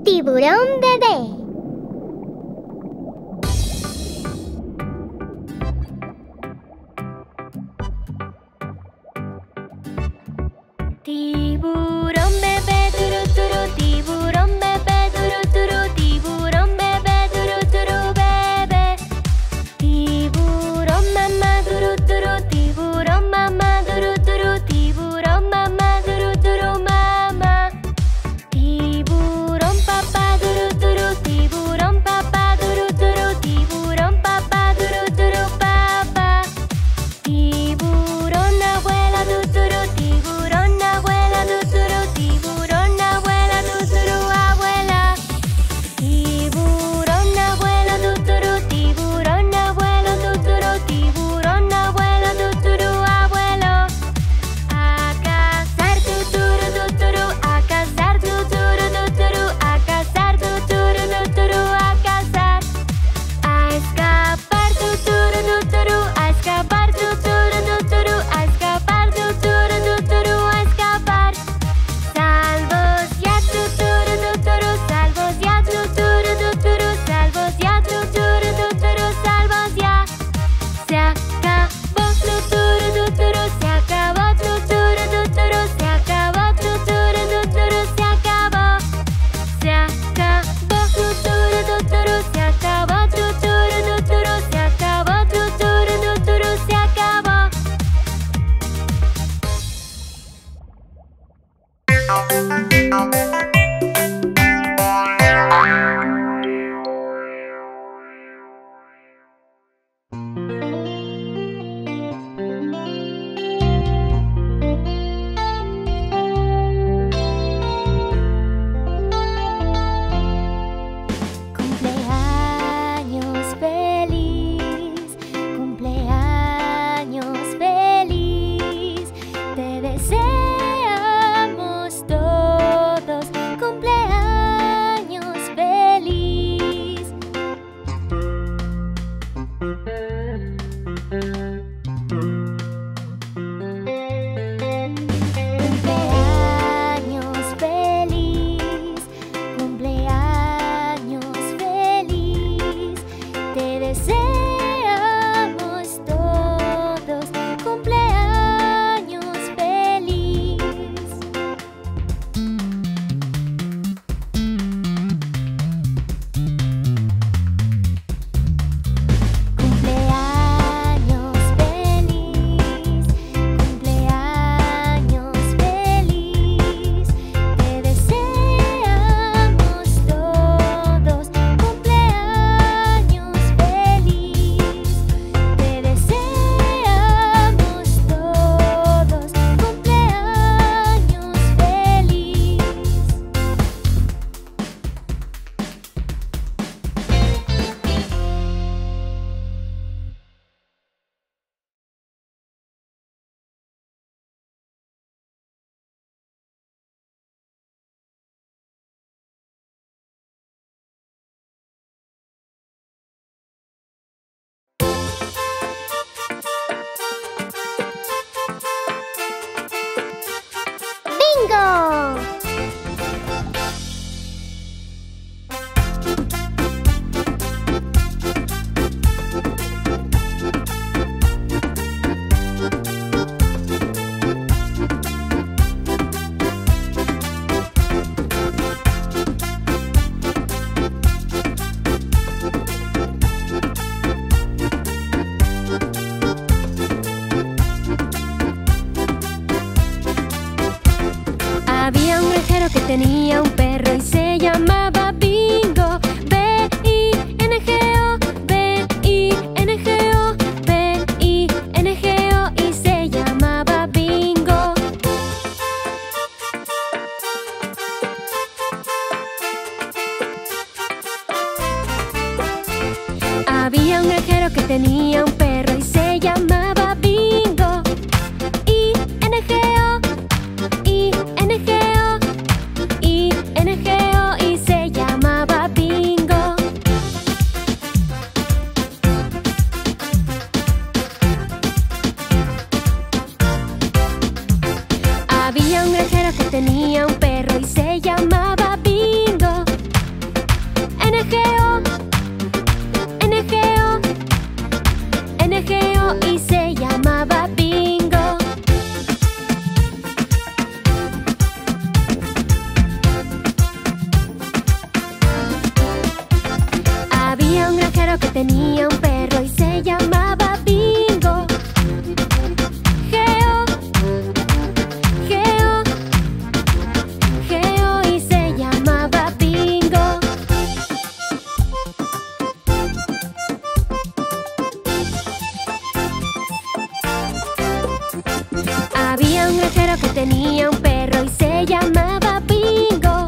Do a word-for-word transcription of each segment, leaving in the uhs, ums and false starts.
Tiburón bebé. Tiburón bebé, turu turu, tiburón bebé, turu turu, tiburón bebé, turu turu, bebé. Tiburón mamá, turu turu, tiburón mamá, turu turu, tiburón mamá, turu turu, mamá. Tiburón papá, turu turu, tiburón papá, turu turu, tiburón papá, turu turu, papá. Tiburón abuela, turu turu, tiburón abuela, tuturu, tiburón abuela, tuturu, abuela. Tiburón abuela, tuturu, tiburón abuelo, tuturu, tiburón abuelo, tuturu, abuelo. A cazar, tuturu, tuturu, a cazar, tuturu, tuturu, a cazar, tuturu, tuturu, a cazar. A escapar, tuturu, tuturu, a escapar, tuturu, tuturu, a escapar, tuturu, tuturu, a escapar. Salvos ya, tuturu, tuturu, salvos ya, tuturu, tuturu, salvos ya, tuturu, tuturu, salvos ya. Se acabó, tuturu, tuturu, se acabó, tuturu, tuturu, se acabó, tuturu, tuturu, se acabó. Se acabó, tuturu, tuturu, se acabó, tuturu, tuturu, se acabó, tuturu, tuturu, se acabó. Cumpleaños feliz, cumpleaños feliz, te deseamos todos, cumpleaños feliz. Cumpleaños feliz, cumpleaños feliz, te deseamos todos, cumpleaños feliz. Cumpleaños feliz, cumpleaños feliz, te deseamos todos, cumpleaños feliz, te deseamos todos, cumpleaños feliz. ¡Bingo! Había un granjero que tenía un perro y se llamaba Bingo. B I N G O, B I N G O, B I N G O, y se llamaba Bingo. Había un granjero que tenía un perro y se llamaba Bingo. I N G O, I N G O, I N G O, y se llamaba Bingo. Había un granjero que tenía un perro y se llamaba Bingo. tenía un perro y se llamaba Bingo. Geo, Geo, Geo y se llamaba Bingo. Había un granjero que tenía un perro y se llamaba Bingo.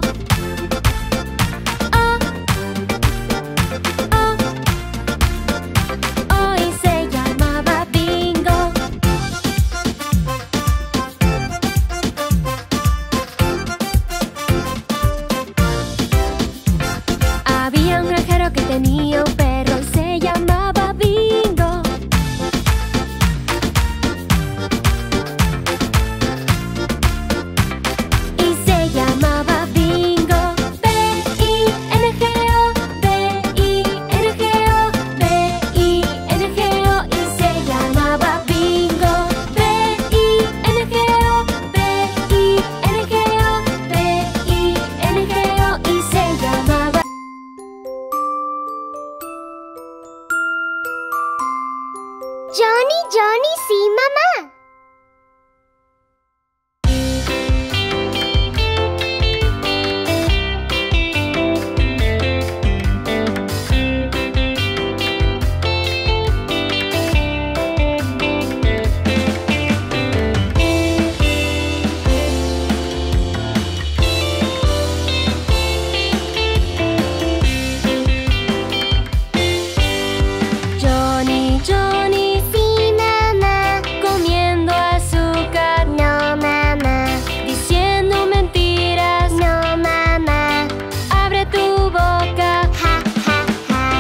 Oh, oh, oh, y se llamaba Bingo. Había un granjero que tenía un perro y se llamaba Bingo. Y se llamaba Bingo. B I N G O, B I N G O, B I N G O y se llamaba Bingo. B I N G O, B I N G O, B I N G O y se llamaba. Johnny, Johnny, sí, mamá. Johnny, Johnny, sí, mamá. Comiendo azúcar, no, mamá. Diciendo mentiras, no, mamá. Abre tu boca, ja, ja, ja.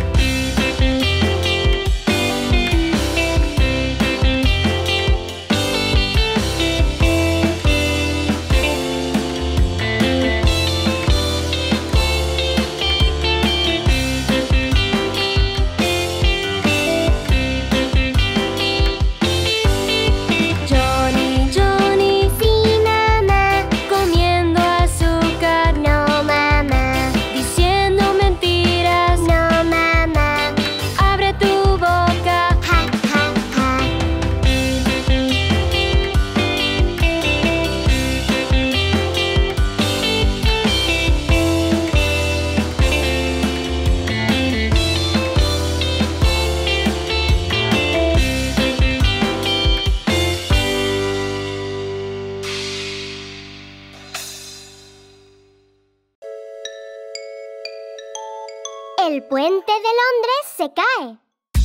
Johnny, Johnny, sí, mamá. Comiendo azúcar, no, mamá. Diciendo mentiras, no, mamá. Abre tu boca, ja, ja, ja. El puente de Londres se cae.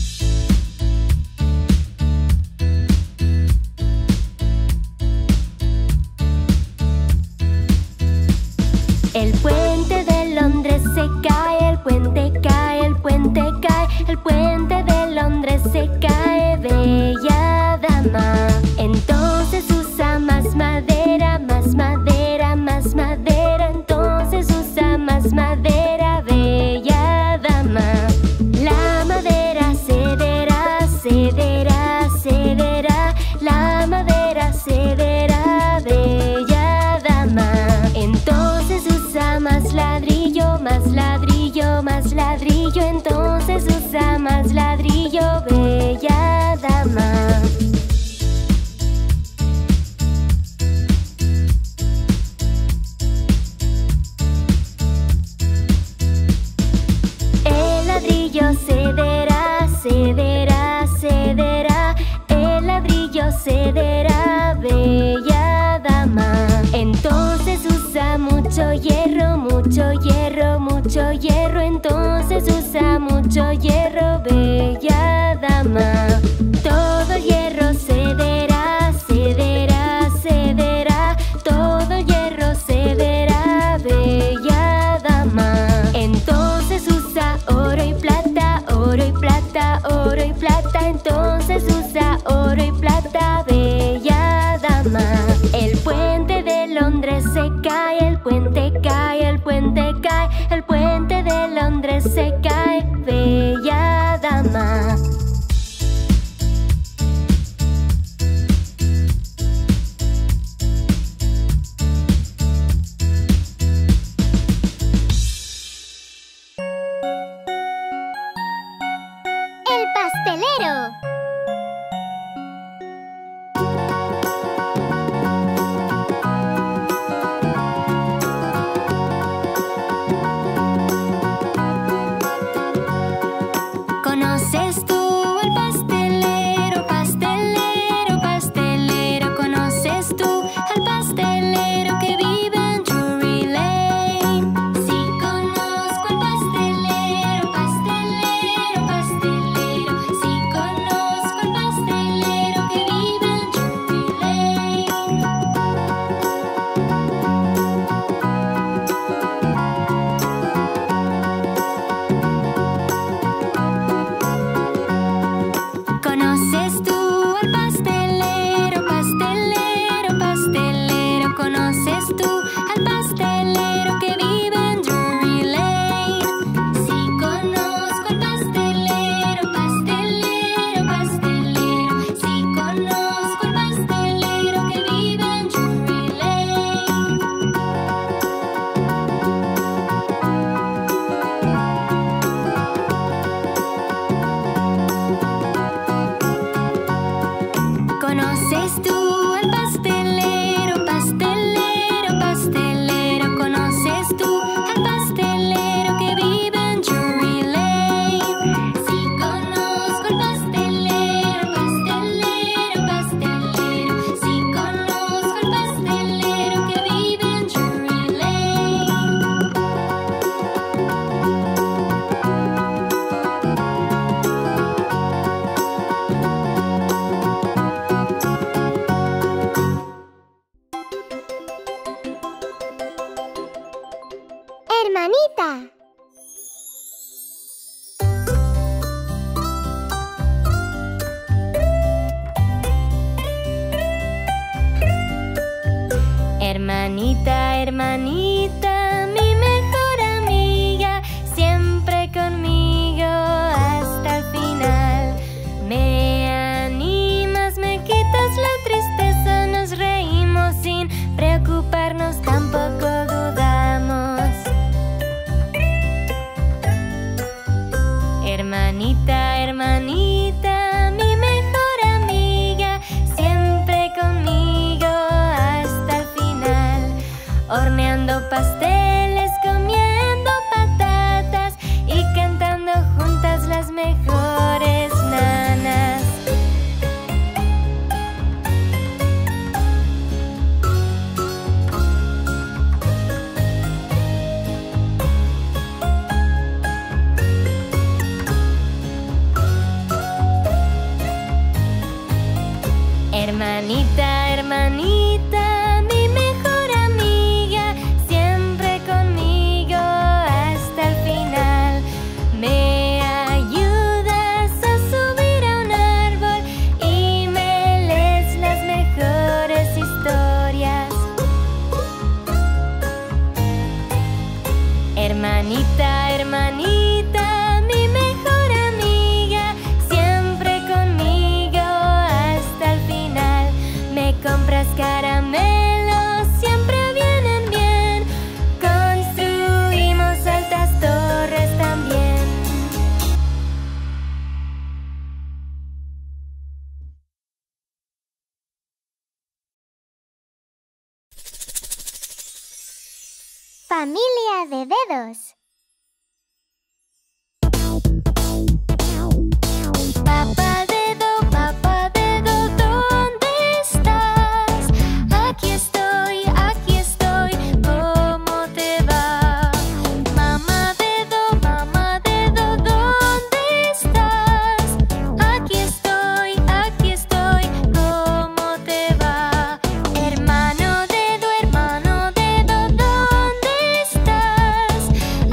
El puente de Londres se cae, el puente cae, el puente cae, el puente de Londres se cae, bella dama. Entonces usa más madera, más madera, más madera, entonces usa más madera, bella dama. La madera cederá, cederá, cederá, la madera cederá, bella dama. Entonces usa más ladrillo, más ladrillo, más ladrillo, entonces usa más ladrillo, bella dama. El ladrillo cederá, cederá, cederá, el ladrillo cederá, bella dama. Entonces usa mucho hierro, mucho hierro, mucho hierro, entonces usa mucho hierro, bella dama. Todo el hierro cederá, cederá, cederá, todo el hierro cederá, bella dama. Entonces usa oro y plata, oro y plata, oro y plata, entonces usa oro y plata, bella dama. El puente de Londres se cae, el puente cae, el puente cae, el puente de Londres se cae, bella dama. tú al pastelero que vive en Drury Lane? Sí conozco al pastelero, pastelero, pastelero. Sí conozco al pastelero que vive en Drury Lane. ¿Conoces tú al pastelero, pastelero, pastelero? ¿Conoces tú al pastelero que vive en Drury Lane? Sí conozco al pastelero, pastelero, pastelero. Sí conozco al pastelero que vive en Drury Lane. Hermanita. Hermanita, hermanita, mi mejor amiga, siempre conmigo hasta el final. Me animas, me quitas la tristeza, nos reímos sin preocuparnos, tampoco dudamos. Hermanita, hermanita, mi mejor amiga, siempre conmigo hasta el final. Horneando pasteles, comiendo patatas y cantando juntas las mejores nanas. Hermanita, hermanita, mi mejor amiga, siempre conmigo hasta el final. Me ayudas a subir a un árbol y me lees las mejores historias. Hermanita, hermanita, mi mejor amiga, siempre conmigo hasta el final. Me compras caramelos, siempre vienen bien. Construimos altas torres también. Familia de dedos. Papá dedo, papá dedo, ¿dónde estás? Aquí estoy, aquí estoy, ¿cómo te va? Mamá dedo, mamá dedo, ¿dónde estás? Aquí estoy, aquí estoy, ¿cómo te va? Hermano dedo, hermano dedo, ¿dónde estás?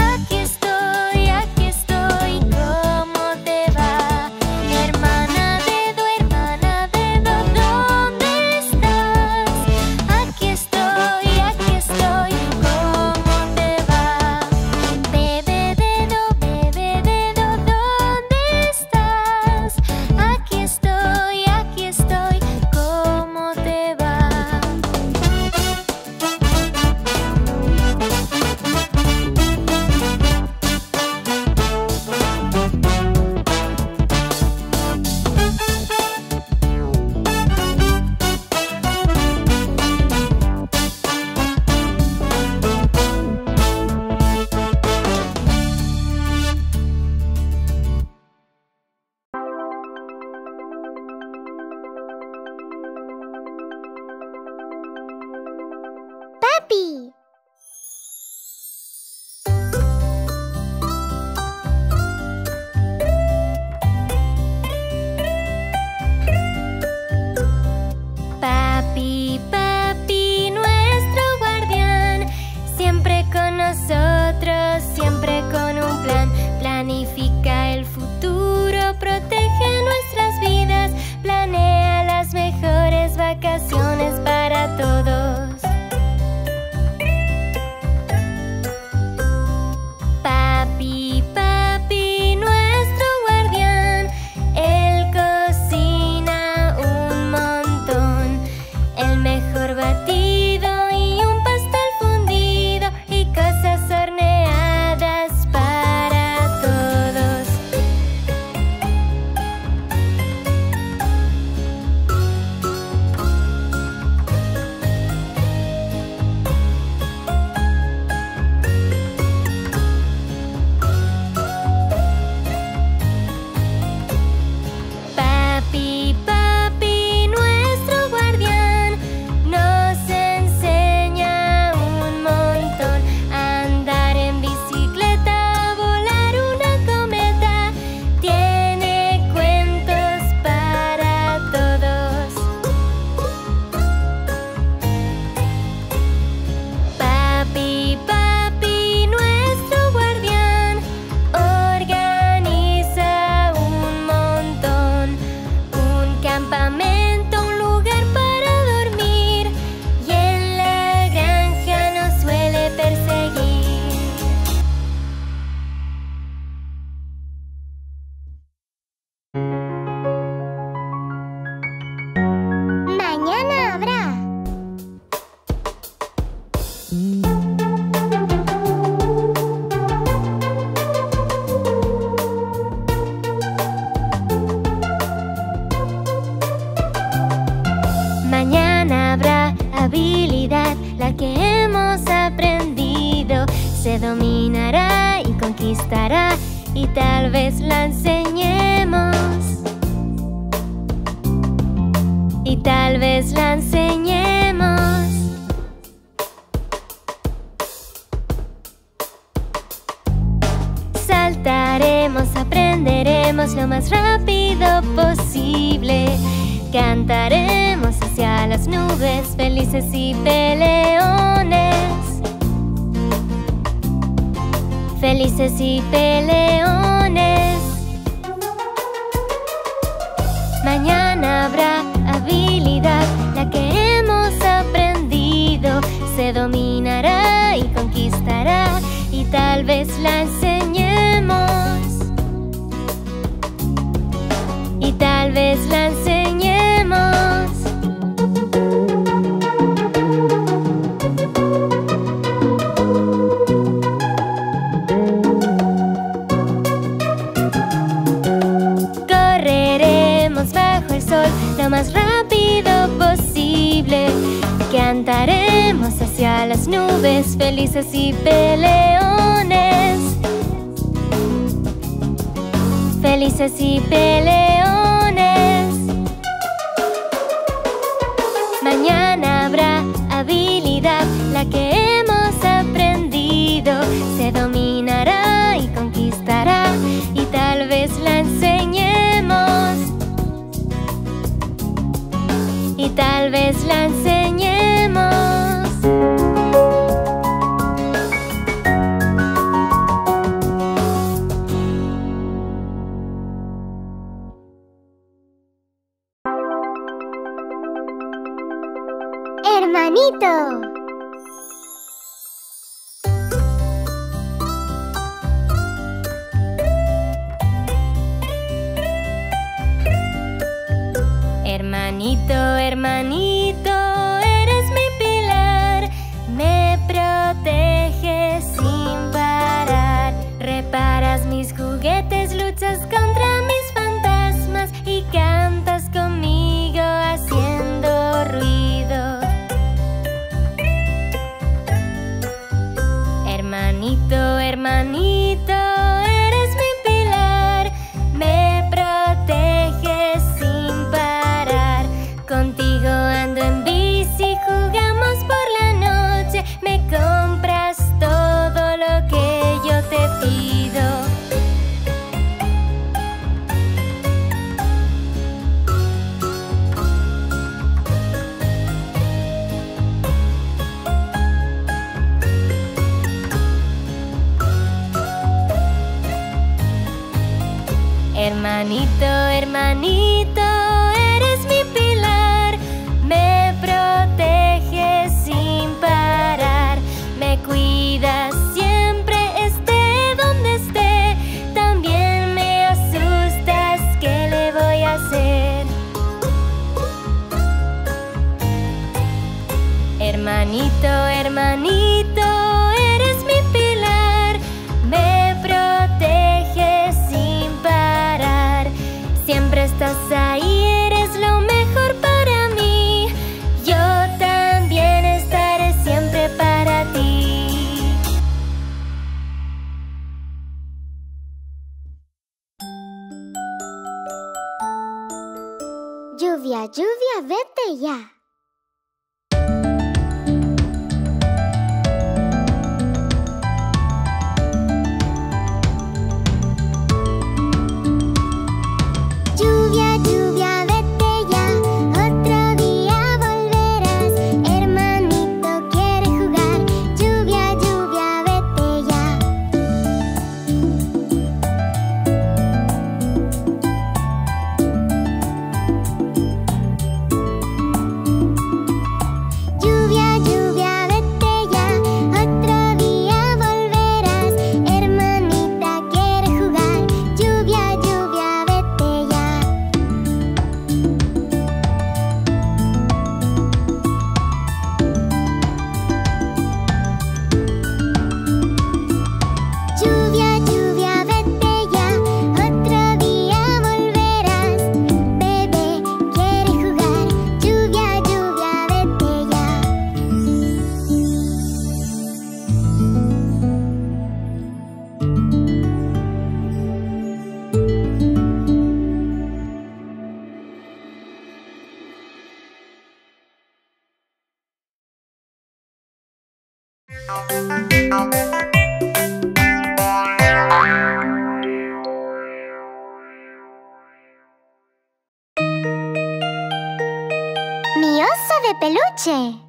se dominará y conquistará, y tal vez la enseñemos. Y tal vez la enseñemos. Saltaremos, aprenderemos lo más rápido posible. Cantaremos hacia las nubes, felices y peleones. Felices y peleones. Mañana habrá habilidad, la que hemos aprendido. Se dominará y conquistará, y tal vez la enseñemos. Y tal vez la enseñemos. Correremos bajo el sol lo más rápido posible. Cantaremos hacia las nubes, felices y peleones. Felices y peleones. Mañana habrá habilidad, la que hemos aprendido. Se dominará y conquistará, y tal vez la enseñemos. Y tal vez la enseñemos. Hermanito. Hermanito, hermanito, eres mi pilar. Me proteges sin parar. Reparas mis juguetes, luchas contra mis fantasmas y cantas conmigo haciendo ruido. Hermanito, hermanito, eres mi pilar. Me proteges sin parar. Contigo ando en bici, jugamos por la noche. Me compras todo lo que yo te pido. Hermanito, hermanito, eres mi pilar. Me proteges sin parar. Me cuidas siempre, esté donde esté. También me asustas, ¿qué le voy a hacer? Hermanito, hermanito, eres mi pilar. Me proteges sin parar. Siempre estás ahí, eres lo mejor para mí. Yo también estaré siempre para ti. Lluvia, lluvia, vete ya. Lluvia, lluvia, vete ya. Otro día volverás. Hermanito quiere jugar. Lluvia, lluvia, vete ya. Mi oso de peluche.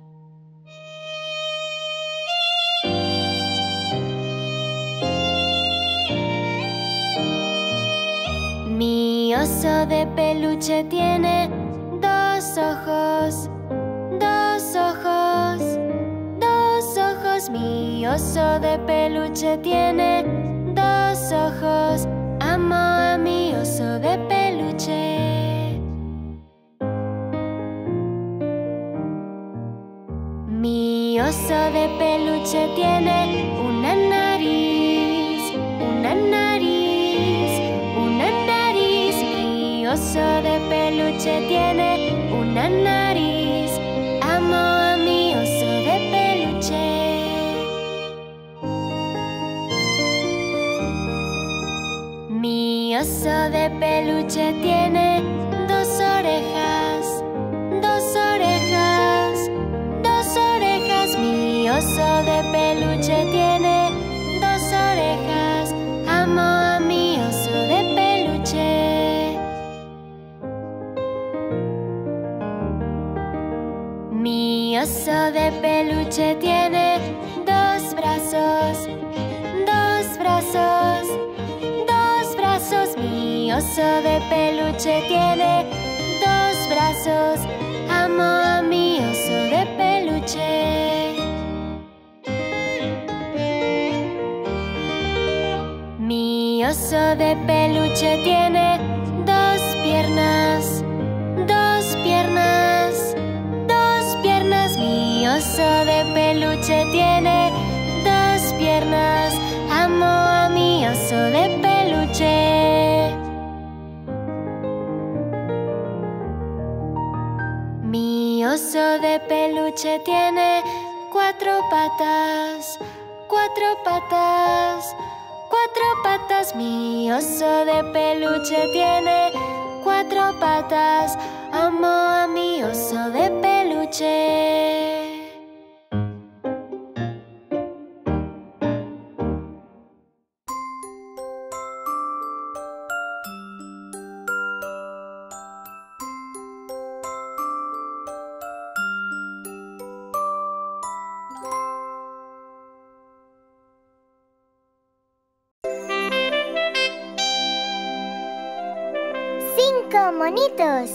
Mi oso de peluche tiene dos ojos, dos ojos, dos ojos. Mi oso de peluche tiene dos ojos. Amo a mi oso de peluche. Mi oso de peluche tiene una nariz, una nariz, una nariz. Mi oso de peluche tiene una nariz. Amo a mi oso de peluche. Mi oso de peluche tiene dos orejas, dos orejas, dos orejas. Mi oso de peluche tiene dos orejas. Amo a mi oso de peluche. Mi oso de peluche tiene dos brazos, dos brazos, dos brazos. Mi oso de peluche tiene dos brazos. Amo a mi oso de peluche. Mi oso de peluche tiene dos piernas, dos piernas, dos piernas. Mi oso de peluche tiene dos piernas. Amo a mi oso de peluche. Mi oso de peluche tiene cuatro patas, cuatro patas, cuatro patas. Mi oso de peluche tiene cuatro patas. Amo a mi oso de peluche. Cinco monitos.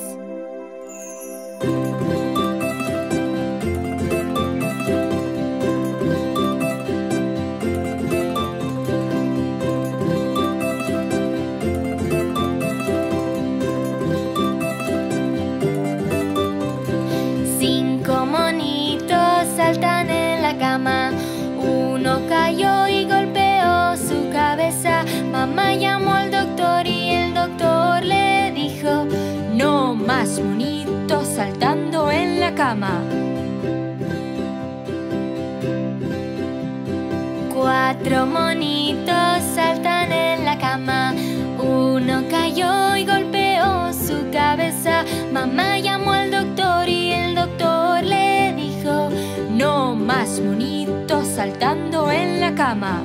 Cinco monitos saltan en la cama. Uno cayó y golpeó su cabeza. Mamá llamó al doctor y el doctor le dijo: no más monitos saltando en la cama. Cuatro monitos saltan en la cama. Uno cayó y golpeó su cabeza. Mamá llamó al doctor y el doctor le dijo: no más monitos saltando en la cama.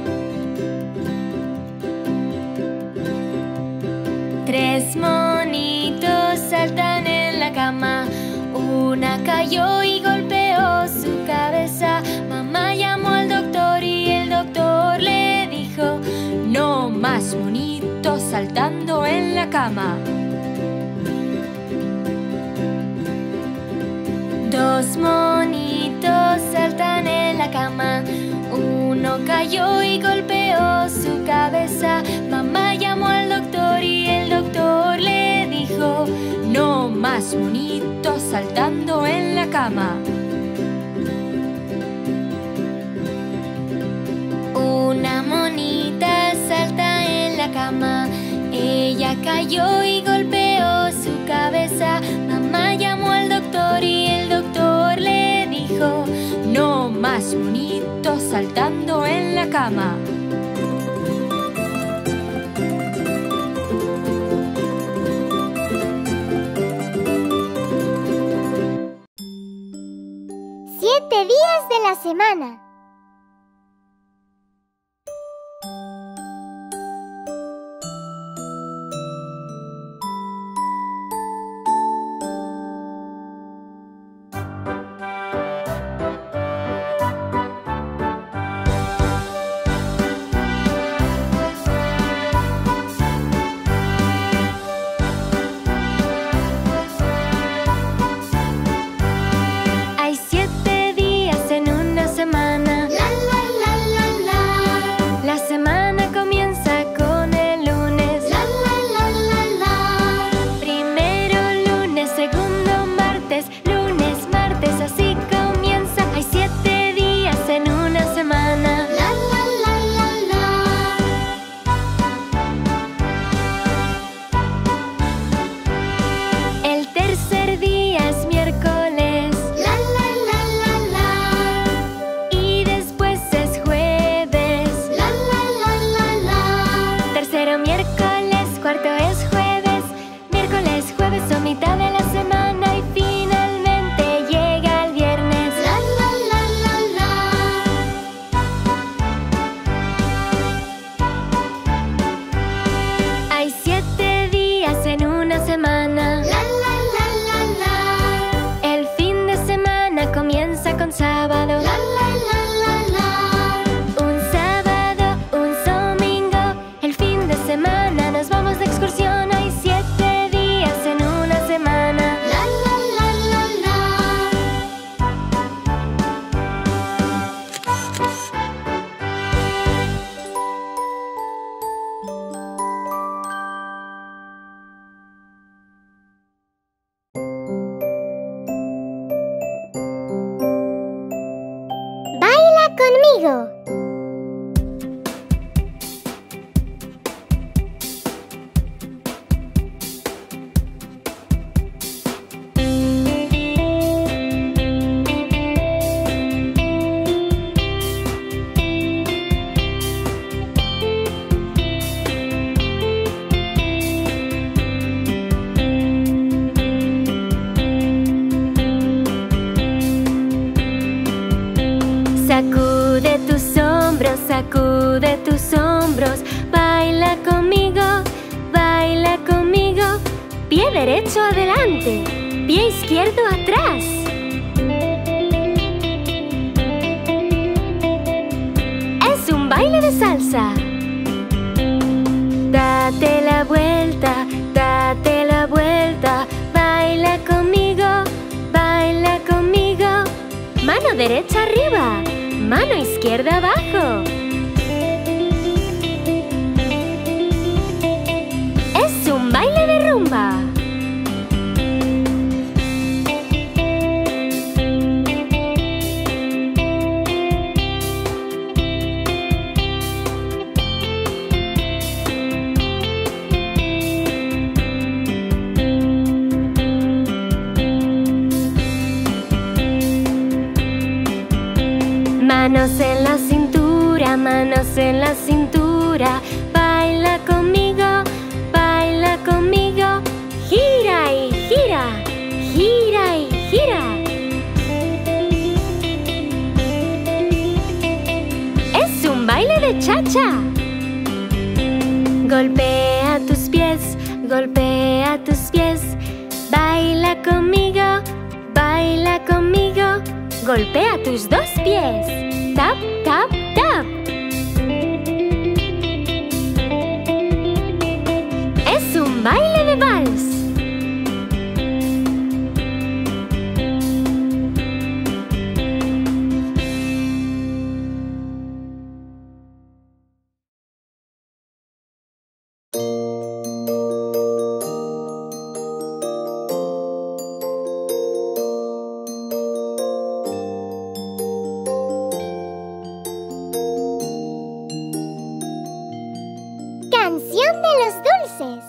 Tres monitos saltan en la cama. Una cayó y golpeó su cabeza. Mamá llamó al doctor y el doctor le dijo: no más monitos saltando en la cama. Dos monitos saltan en la cama. Uno cayó y golpeó su cabeza. Mamá llamó al doctor y el doctor le dijo: no más monitos saltando en la cama. Una monita salta en la cama. Ella cayó y golpeó su cabeza. Mamá llamó al doctor y el doctor le dijo: no más monitos saltando en la cama. Siete días de la semana. derecho adelante, pie izquierdo atrás. Es un baile de salsa. Date la vuelta, date la vuelta, baila conmigo, baila conmigo. Mano derecha arriba, mano izquierda abajo. Es un baile de rumba. Manos en la cintura, manos en la cintura. Baila conmigo, baila conmigo. Gira y gira, gira y gira. Es un baile de cha-cha. Golpea tus pies, golpea tus pies. Baila conmigo, baila conmigo. Golpea tus dos pies. Tap, tap, tap. Es un baile de vals. Canción de los dulces.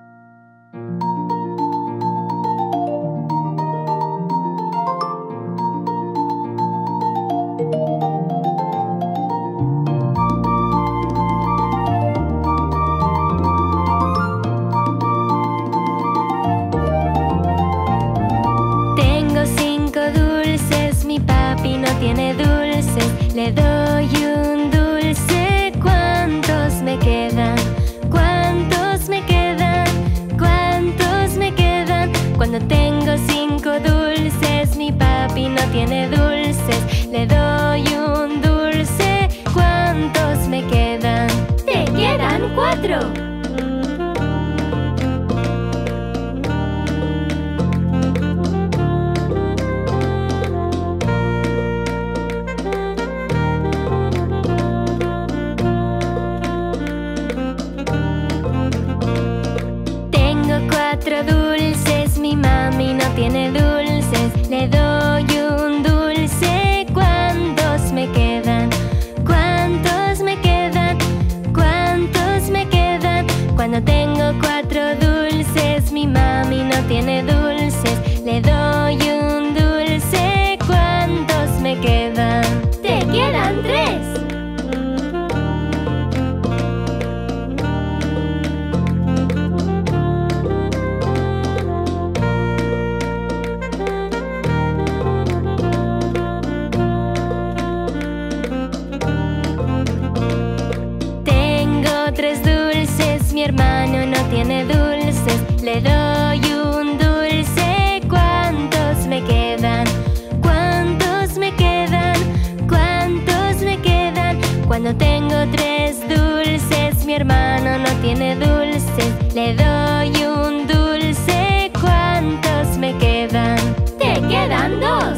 Tengo cinco dulces, mi papi no tiene dulces. Le doy un dulce, ¿cuántos me quedan? ¿Cuántos me quedan? ¿Cuántos me quedan? Cuando tengo cinco dulces, mi papi no tiene dulces. Le doy un dulce, ¿cuántos me quedan? ¡Te quedan cuatro! Cuatro dulces, mi mami no tiene dulces. Le doy un dulce, ¿cuántos me quedan? ¿Cuántos me quedan? ¿Cuántos me quedan? Cuando tengo cuatro dulces, mi mami no tiene dulces. Le doy un dulce, ¿cuántos me quedan? ¡Te quedan tres! Tres dulces, mi hermano no tiene dulces. Le doy un dulce, ¿cuántos me quedan? ¿Cuántos me quedan? ¿Cuántos me quedan? Cuando tengo tres dulces, mi hermano no tiene dulces. Le doy un dulce, ¿cuántos me quedan? ¡Te quedan dos!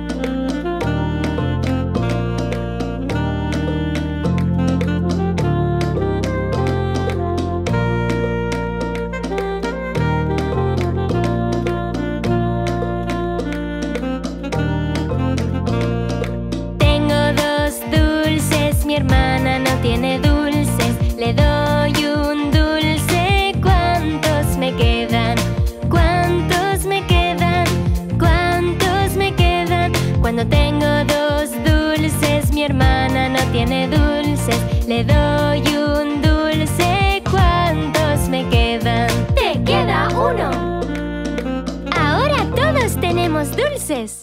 Mi hermana no tiene dulces. Le doy un dulce, ¿cuántos me quedan? ¿Cuántos me quedan? ¿Cuántos me quedan? Cuando tengo dos dulces, mi hermana no tiene dulces. Le doy un dulce, ¿cuántos me quedan? ¡Te queda uno! Ahora todos tenemos dulces.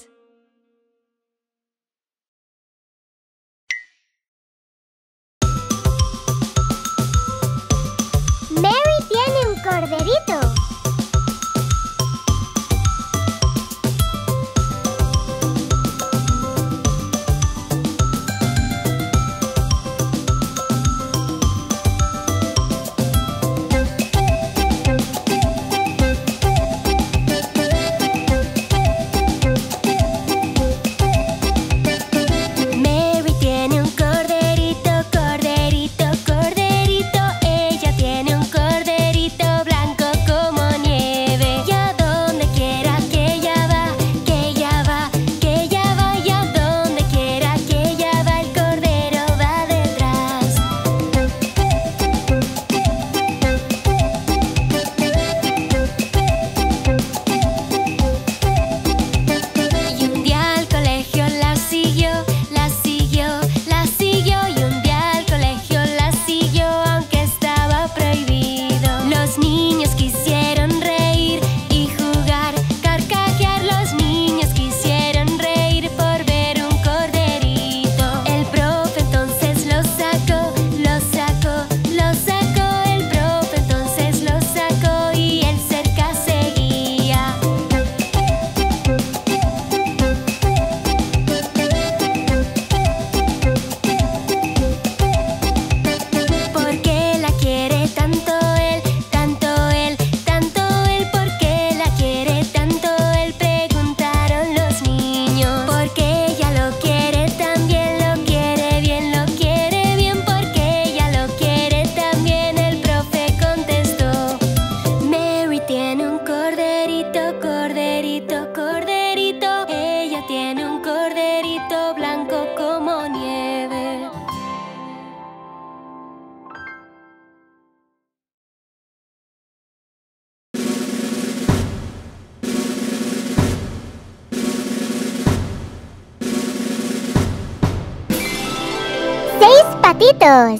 Mary tiene un corderito. pajaritos.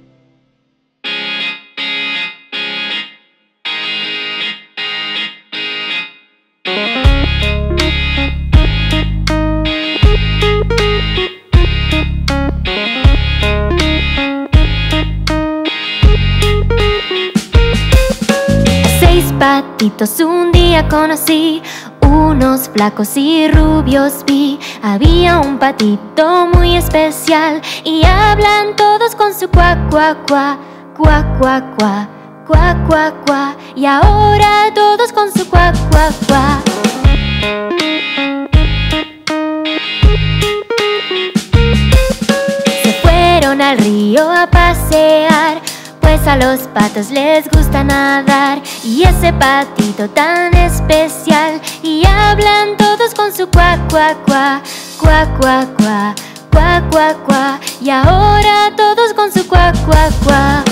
Seis patitos un día conocí, unos flacos y rubios vi. Había un patito muy especial y hablan todos con su cuac, cuac, cuac, cuac, cuac, cuac, cuac, cuac, cuac. Y ahora todos con su cuac, cuac, cuac. Se fueron al río a pasear, pues a los patos les gusta nadar. Y ese patito tan especial, y hablan todos con su cuac, cuac, cuac, cuac, cuac, cuac, cuac, cuac, cuac. Y ahora todos con su cuac, cuac, cuac.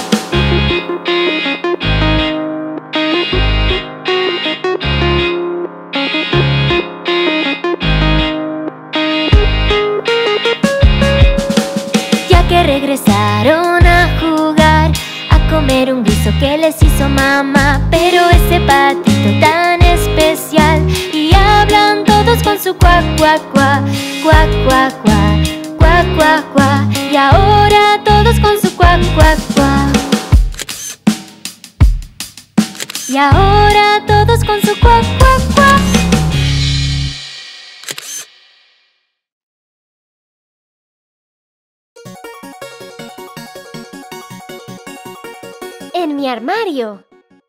Ya que regresaron a jugar, a comer un guiso que les hizo mamá. Pero ese patito tan especial, y hablan todos con su cuac, cuac, cuac, cuac, cuac, cuac, cuac, cuac, cuac. Y ahora todos con su cuac, cuac, cuac. Y ahora todos con su cuac, cuac, cuac. En mi armario.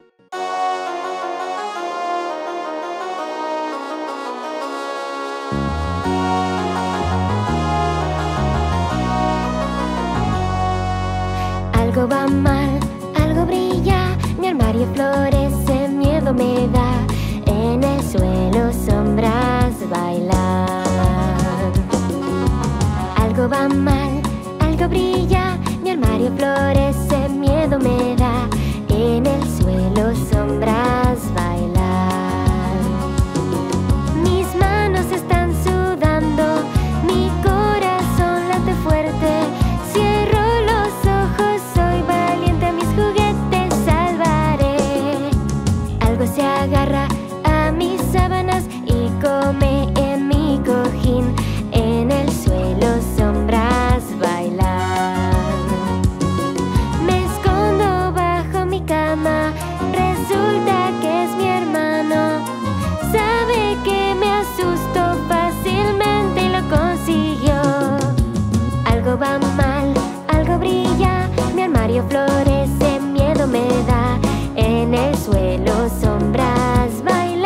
Algo va mal, algo brilla, mi armario florece, miedo me da. En el suelo sombras bailan. Algo va mal, algo brilla, mi armario florece, miedo me da. En el suelo sombras bailan. Mis manos están sudando, mi corazón late fuerte. Cierro los ojos, soy valiente, mis juguetes salvaré. Algo se agarra a mis sábanas y come en mi cojín. En el suelo sombras bailan. Me escondo bajo mi cama, resulta que es mi hermano. Sabe que me asusto fácilmente y lo consiguió. Algo va mal, algo brilla, mi armario florece, miedo me da. En el suelo sombras bailan.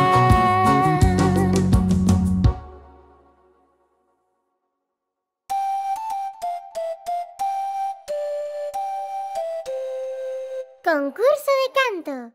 Concurso de canto.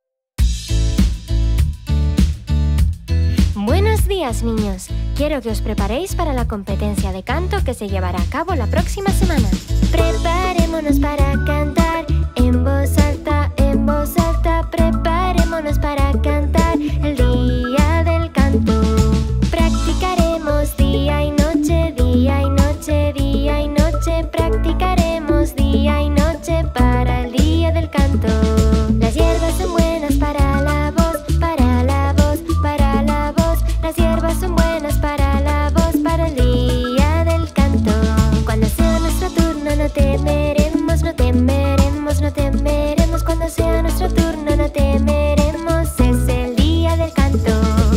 Buenos días, niños. Quiero que os preparéis para la competencia de canto que se llevará a cabo la próxima semana. Preparémonos para cantar en voz alta, en voz alta. Preparémonos para cantar el día del canto. Practicaremos día y noche, día y noche, día y noche. Practicaremos día y noche para el día del canto. Las hierbas son buenas para la voz, para la voz, para la voz. Las hierbas son buenas para la voz, para el día del canto. Cuando sea nuestro turno no temeremos, no temeremos, no temeremos. Cuando sea nuestro turno no temeremos, es el día del canto.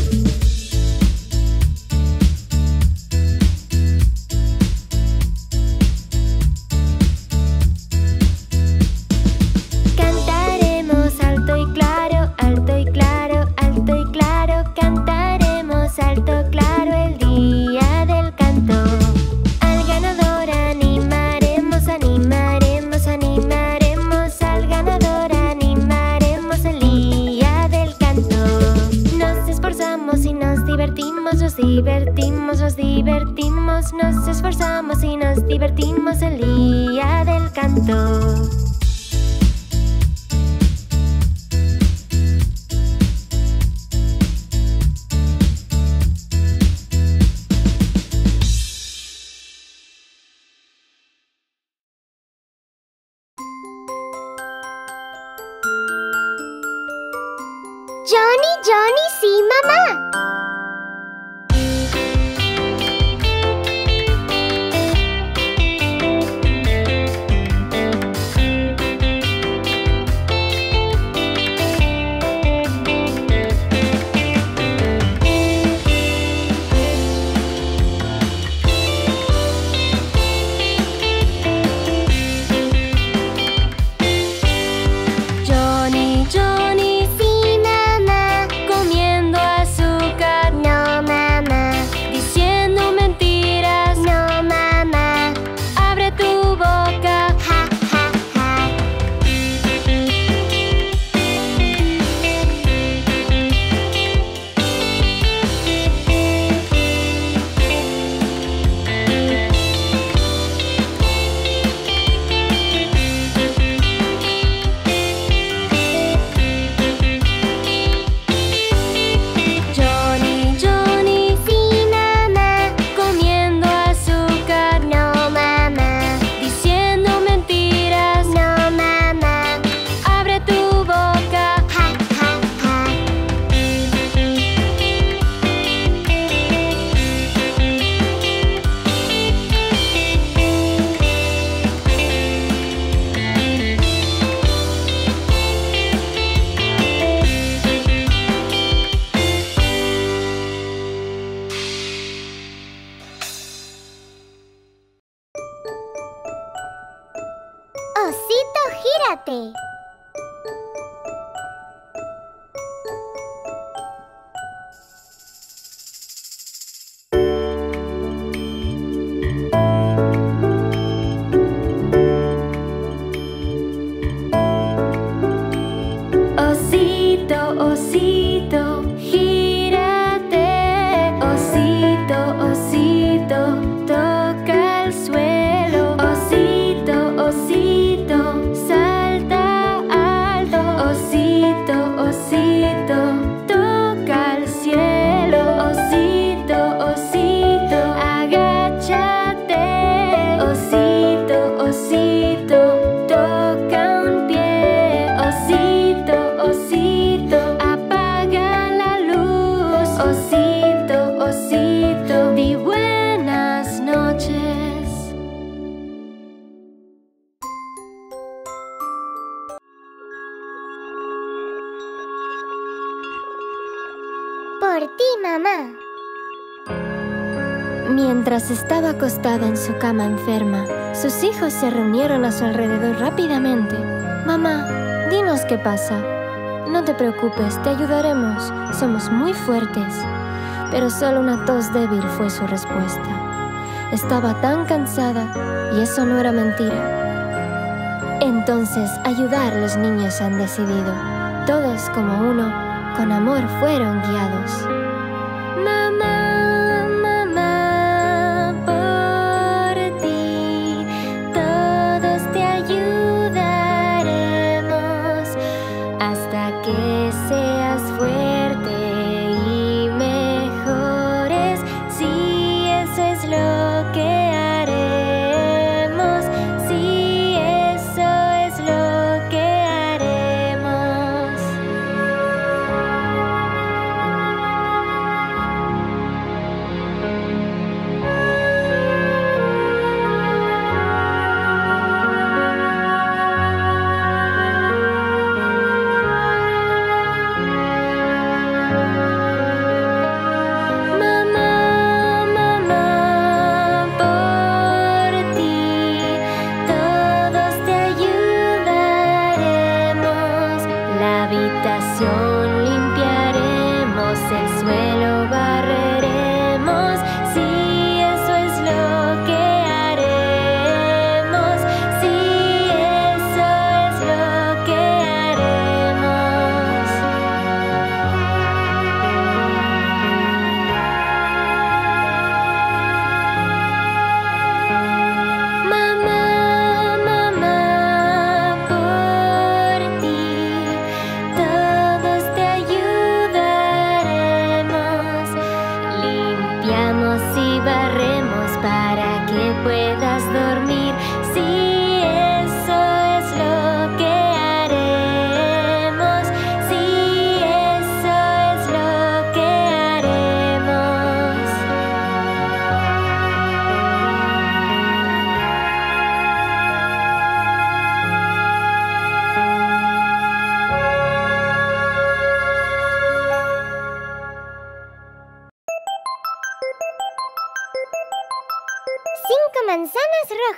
Cantaremos alto y claro, alto y claro, alto y claro. Cantaremos alto, claro el día del canto. Al ganador animaremos, animaremos, animaremos. Al ganador animaremos el día del canto. Nos esforzamos y nos divertimos, nos divertimos, nos divertimos. Nos esforzamos y nos divertimos el día del canto. Johnny, sí, mamá. Johnny, Johnny, Sí, mamá. comiendo azúcar, No, mamá. diciendo mentiras. No, mamá. Abre tu boca. Ja, ja, ja. Johnny, Johnny, Sí, mamá. comiendo azúcar, No, mamá. diciendo mentiras. No, mamá. Abre tu boca. Ja, ja, ja. Osito, gírate. Osito, osito, gírate. Osito, osito, toca el suelo. Osito, osito, salta alto. Osito, osito, toca el cielo. Osito, osito, agáchate. Osito, osito, toca un pie. Osito, osito, apaga la luz. Osito, osito, di buenas noches. Por ti, mamá. Mientras estaba acostada en su cama enferma, sus hijos se reunieron a su alrededor rápidamente. Mamá, dinos qué pasa. No te preocupes, te ayudaremos. Somos muy fuertes. Pero solo una tos débil fue su respuesta. Estaba tan cansada y eso no era mentira. Entonces, ayudar los niños han decidido. Todos como uno, con amor fueron guiados. Mamá, mamá, por ti, todos te ayudaremos hasta que seas fuerte y mejores. Si eso es lo que haremos, si eso es lo que haremos.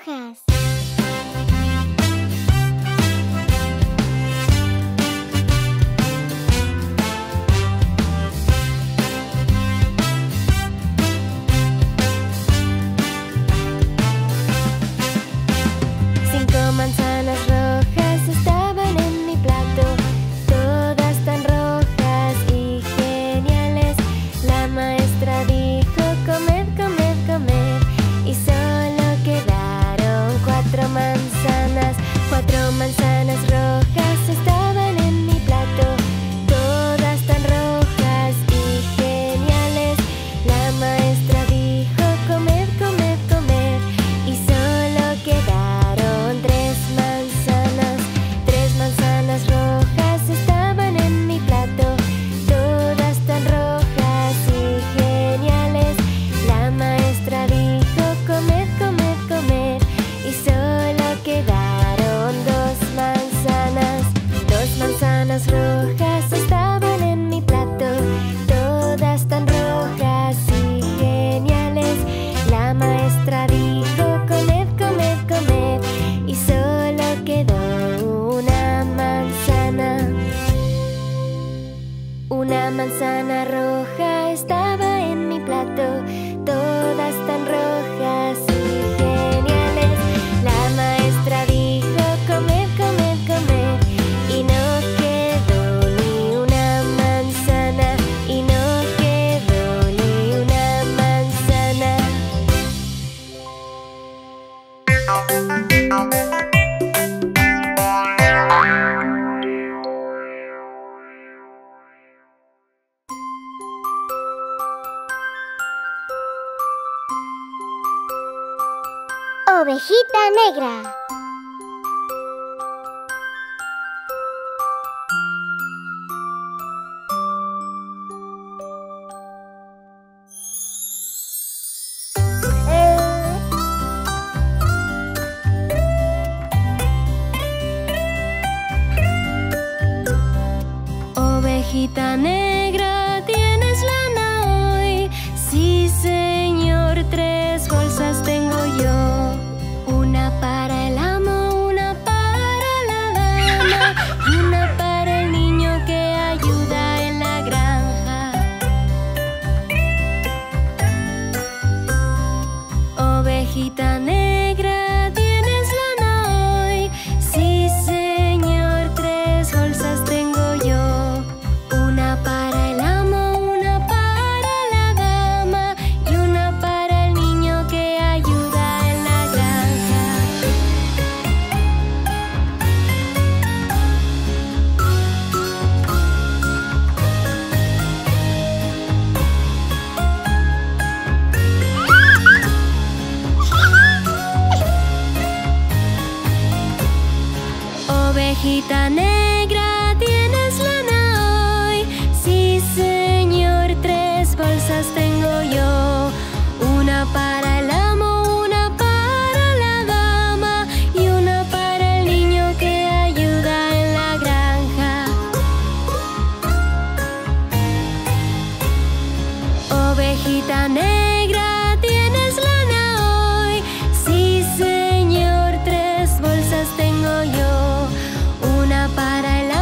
rojas. Cinco manzanas rojas estaban en mi plato, todas tan rojas y geniales. La maestra dijo: comed, comed, comed, y solo quedaron cuatro manzanas. Cuatro manzanas rojas estaban en mi plato, todas tan rojas y geniales. La maestra dijo: comed, comed, comed, y solo quedaron tres manzanas. Tres manzanas rojas estaban en mi plato, todas tan rojas y geniales. La maestra dijo: comed, comed, comed, y solo quedaron dos manzanas. Dos manzanas rojas estaban en mi plato, todas tan rojas y geniales. La maestra dijo: comed, comed, comed, y solo quedó una manzana. Una manzana roja estaba en mi plato, todas tan rojas y geniales. La maestra dijo: comed, comed, comed, y no quedó ni una manzana, y no quedó ni una manzana. Ovejita negra. Ovejita negra, ¿tienes lana hoy? Sí, señor, tres bolsas tengo yo. Una para el amo, una para la dama y una para el niño que ayuda en la granja. Ovejita negra, ¿tienes lana hoy? Sí, señor, tres bolsas tengo yo. Una para el amo, una para la dama y una para el niño que ayuda en la granja. Ovejita negra, ¿tienes lana hoy? Sí, señor, tres bolsas tengo yo. Una para el amo, una para la dama y una para el niño que ayuda en la granja. Ovejita negra, ¿tienes lana hoy? Sí, señor, tres bolsas tengo yo. Una para el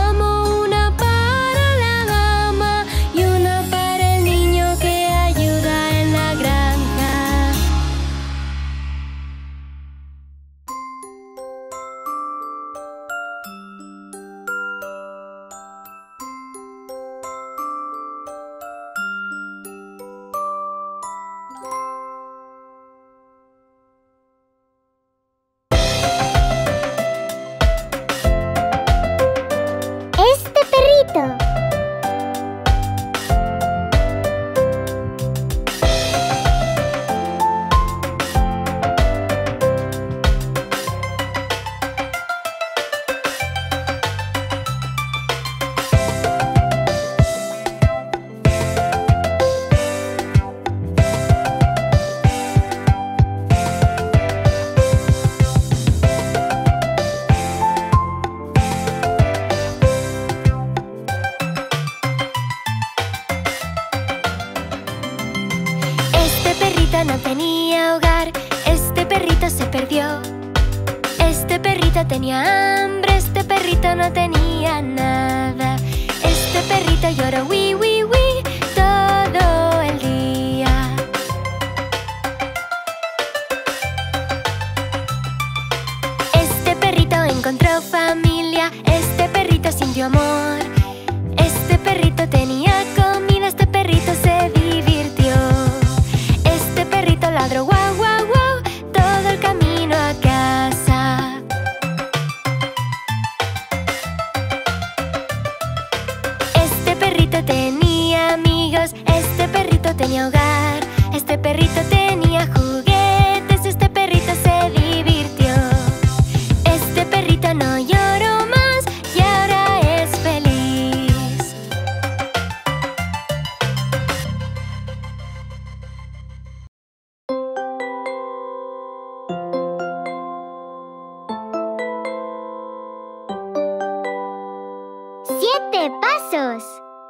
perrito tenía hambre, este perrito no tenía nada. Este perrito lloró wi, wi, wi todo el día. Este perrito encontró familia, este perrito sintió amor. Este perrito tenía comida, este perrito se divirtió. Este perrito ladró guau, guau, guau todo el camino a casa. Este perrito tenía amigos, este perrito tenía hogar. Este perrito tenía juguetes, este perrito se divirtió. Este perrito no lloró más y ahora es feliz. Siete pasos.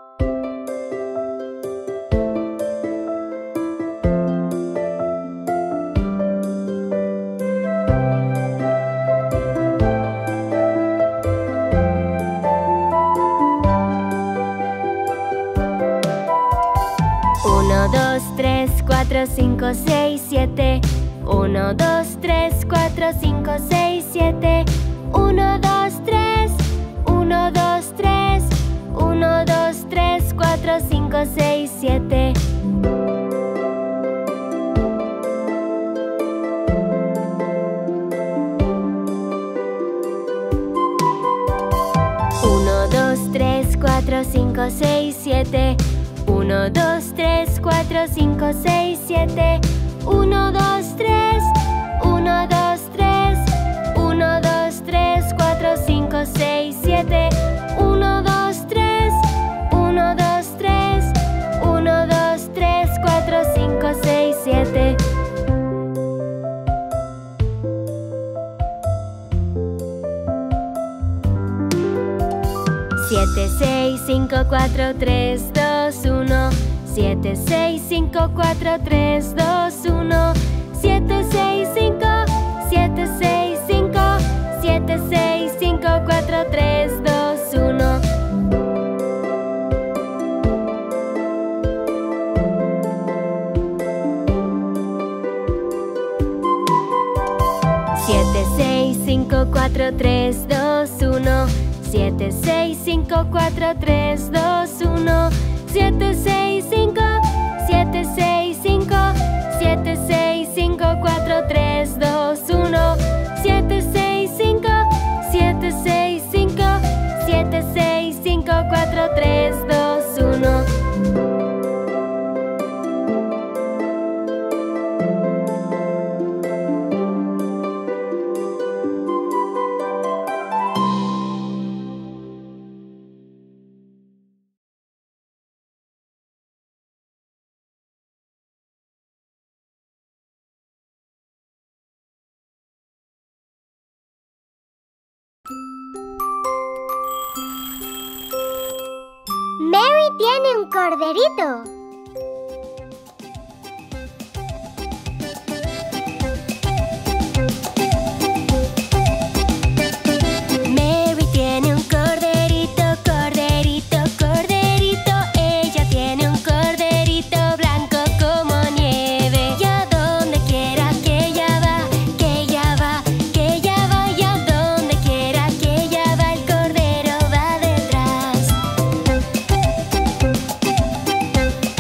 Uno, dos, tres, cuatro, cinco, seis, siete. Uno, dos, tres, cuatro, cinco, seis, siete. Uno, dos, tres. Uno, dos, tres. Uno, dos, tres, cuatro, cinco, seis, siete. Uno, dos, tres, cuatro, cinco, seis, siete. Uno, dos, tres, cuatro, cinco, seis, siete. Uno, dos, tres. Uno, dos, tres. Uno, dos, tres, cuatro, cinco, seis, siete. Uno, dos, tres. Uno, dos, tres. Uno, dos, tres, cuatro, cinco, seis, siete. Siete, seis, cinco, cuatro, tres, dos, uno. Siete, seis, cinco, cuatro, tres, dos, uno. Siete, seis, cinco. Siete, seis, cinco. Siete, seis, cinco, cuatro, tres, dos, uno. Siete, seis, cinco, cuatro, tres, dos, uno. Siete, seis, cinco, cuatro, tres, dos, uno. Siete, seis, cinco. Siete, seis, cinco. Siete, seis, cinco, cuatro, tres, dos, uno. Siete, seis, cinco. Siete, seis, cinco. Siete, seis, cinco, cuatro, tres, dos, uno. Mary tiene un corderito. Mary tiene un corderito, corderito, corderito. Ella tiene un corderito blanco como nieve. Y a donde quiera que ella va, que ella va, que ella va. Y a donde quiera que ella va, el cordero va detrás.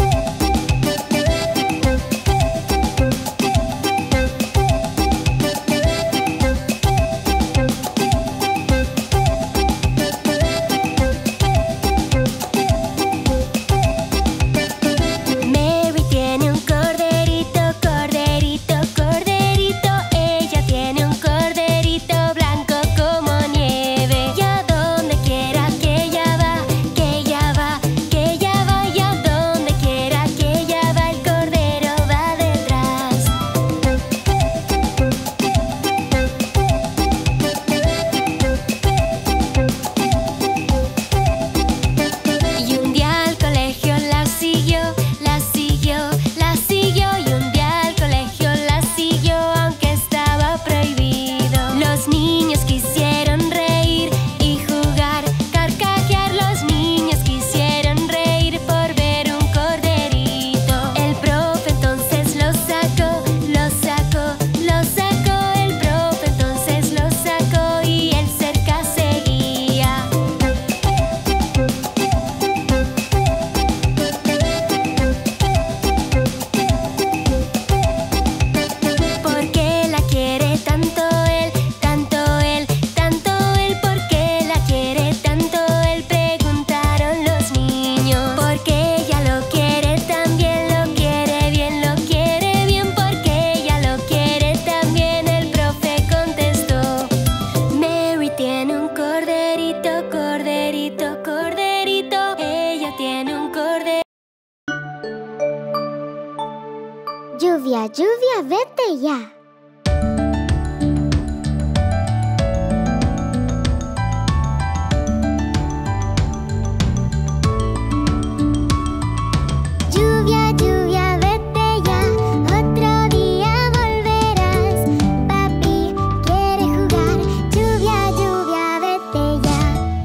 lluvia, vete ya. Lluvia, lluvia, vete ya. Otro día volverás. Papi quiere jugar. Lluvia, lluvia, vete ya.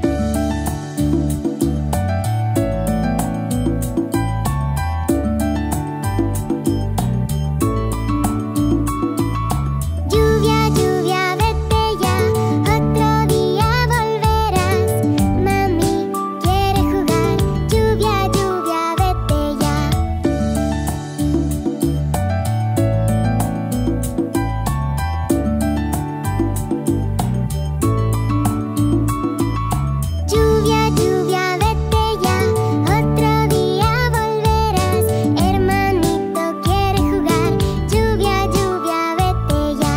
Lluvia, lluvia, vete ya. Otro día volverás. Mami quiere jugar. Lluvia, lluvia, vete ya. Lluvia, lluvia, vete ya. Otro día volverás. Hermanito quiere jugar. Lluvia, lluvia, vete ya.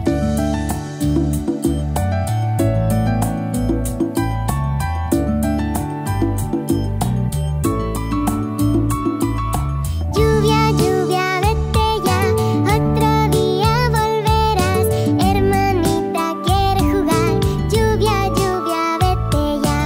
Lluvia, lluvia, vete ya. Otro día volverás. Hermanita quiere jugar. Lluvia, lluvia, vete ya.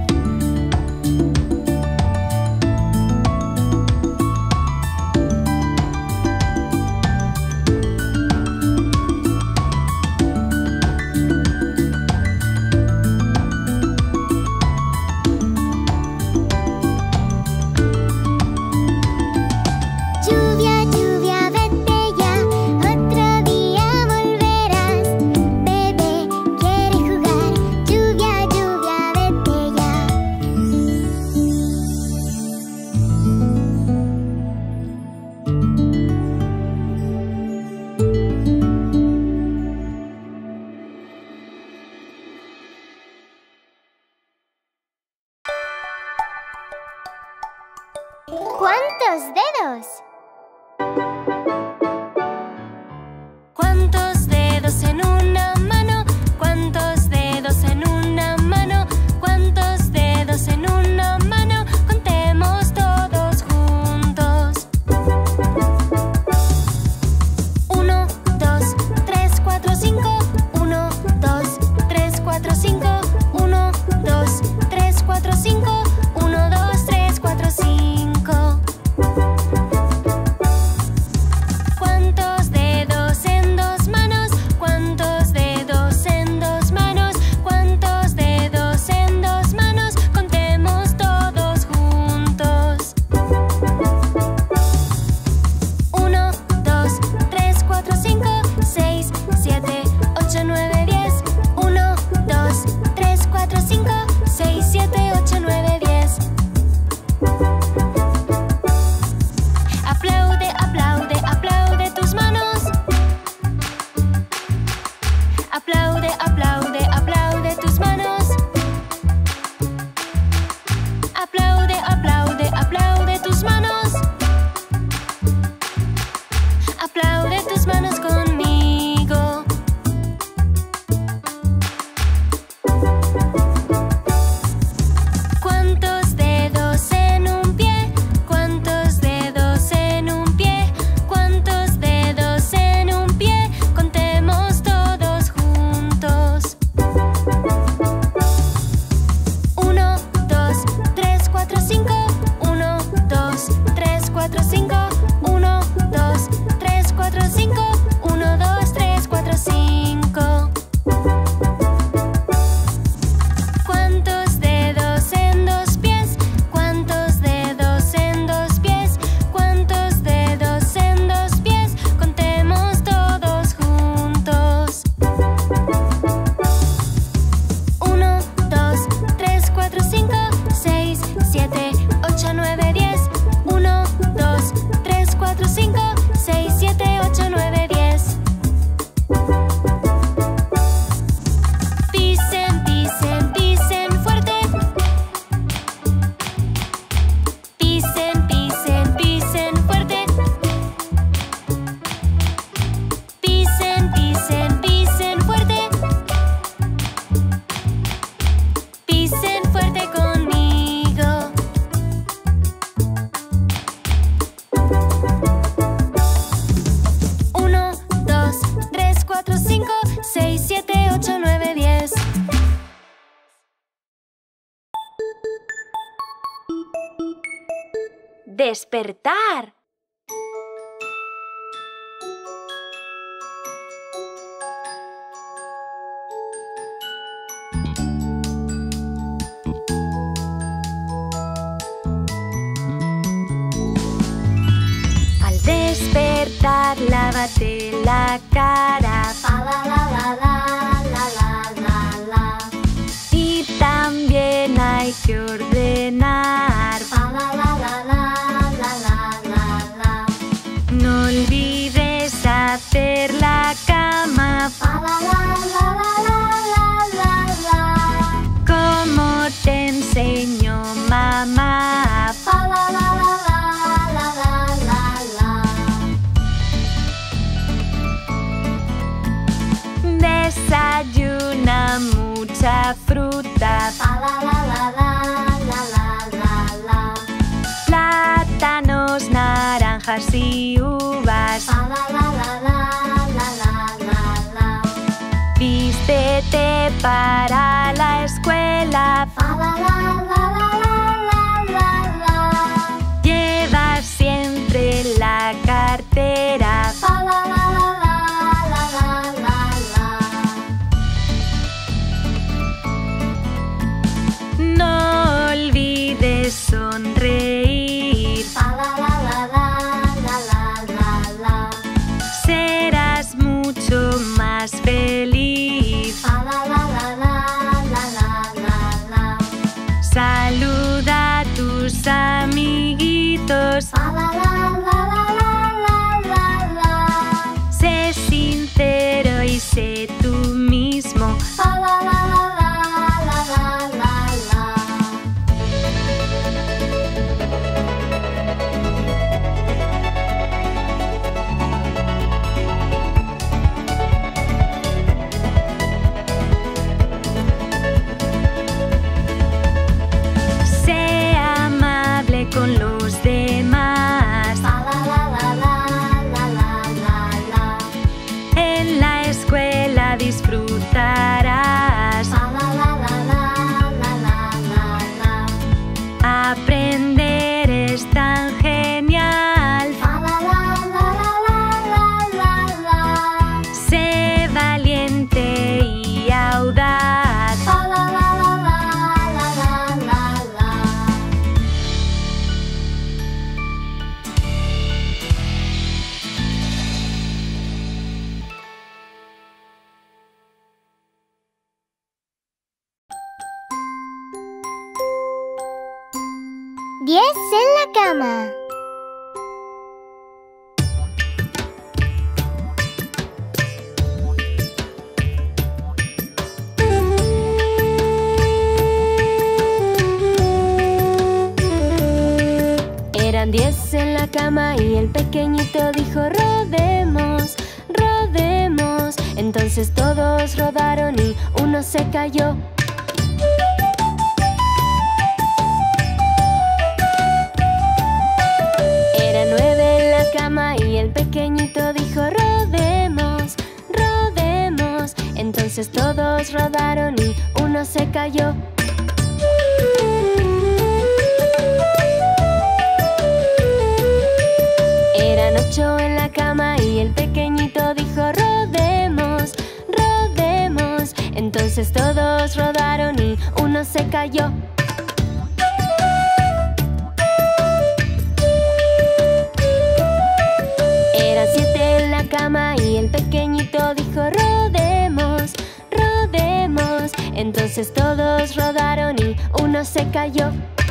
Lluvia, lluvia, vete ya. Otro día volverás. Bebé quiere jugar. Lluvia, lluvia, vete ya. ¿Cuántos dedos? ¿Cuántos dedos en una mano? ¿Cuántos dedos en una mano? ¿Cuántos dedos en una mano? Contemos todos juntos. Uno, dos, tres, cuatro, cinco. Uno, dos, tres, cuatro, cinco. Uno, dos, tres, cuatro, cinco. Uno, dos, tres, cuatro, cinco. ¿Cuántos dedos en dos manos? ¿Cuántos Despertar. Al despertar, lávate la cara. Pa la la la la la la la la. Y también hay que ordenar. Pa la la la la la la la la. No olvides hacer la cama. Pa la la la la la la la. Como te enseñó mamá. Pa la la la la la la la la. Desayuna mucha fruta. Pa la la la la la la la la. Plátanos, naranjas y uvas. Pa la la la la la la la la. Vístete para la escuela. Pa la la la la la la la la. Lleva siempre la cartera. Pa la la la la la la la la. No olvides sonreír. Pa la la la la la la la la. Serás mucho más feliz. Pa la la la la la la la la. Saluda a tus amiguitos. Pa la la la la la la la la. Sé sincero y sé tú mismo. Pa la la la la la la la la. Sé amable con los demás. Pa la la la la la la la la. En la escuela disfrutarás. Pa la la la la la la la la. Aprender es tan genial. Pa la la la la la la la la. Sé valiente y audaz. Pa la la la la la la la la. Diez en la cama. Eran diez en la cama y el pequeñito dijo: rodemos, rodemos. Entonces todos rodaron y uno se cayó. Eran nueve en la cama y el pequeñito dijo: rodemos, rodemos. Entonces todos rodaron y uno se cayó. Eran ocho en la cama y el pequeñito dijo: rodemos, rodemos. Entonces todos rodaron y uno se cayó. Eran siete en la cama y el pequeñito dijo: rodemos, rodemos. Entonces todos rodaron y uno se cayó.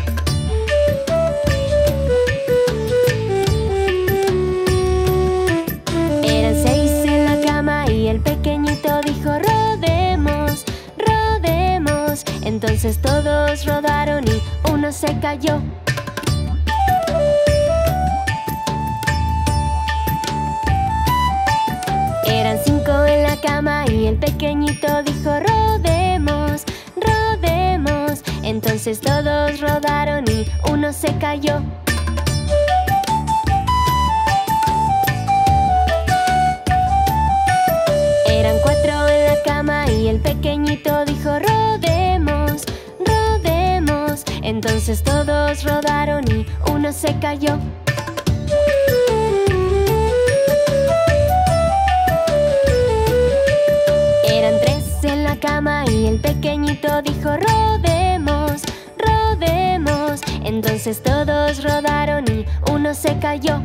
Eran seis en la cama y el pequeñito dijo: rodemos, rodemos. Entonces todos rodaron y uno se cayó. Eran cinco en la cama y el pequeñito dijo: rodemos, rodemos. Entonces todos rodaron y uno se cayó. Eran cuatro en la cama y el pequeñito dijo: rodemos, rodemos. Entonces todos rodaron y uno uno se cayó. Eran tres en la cama y el pequeñito dijo: rodemos, rodemos. Entonces todos rodaron y uno se cayó.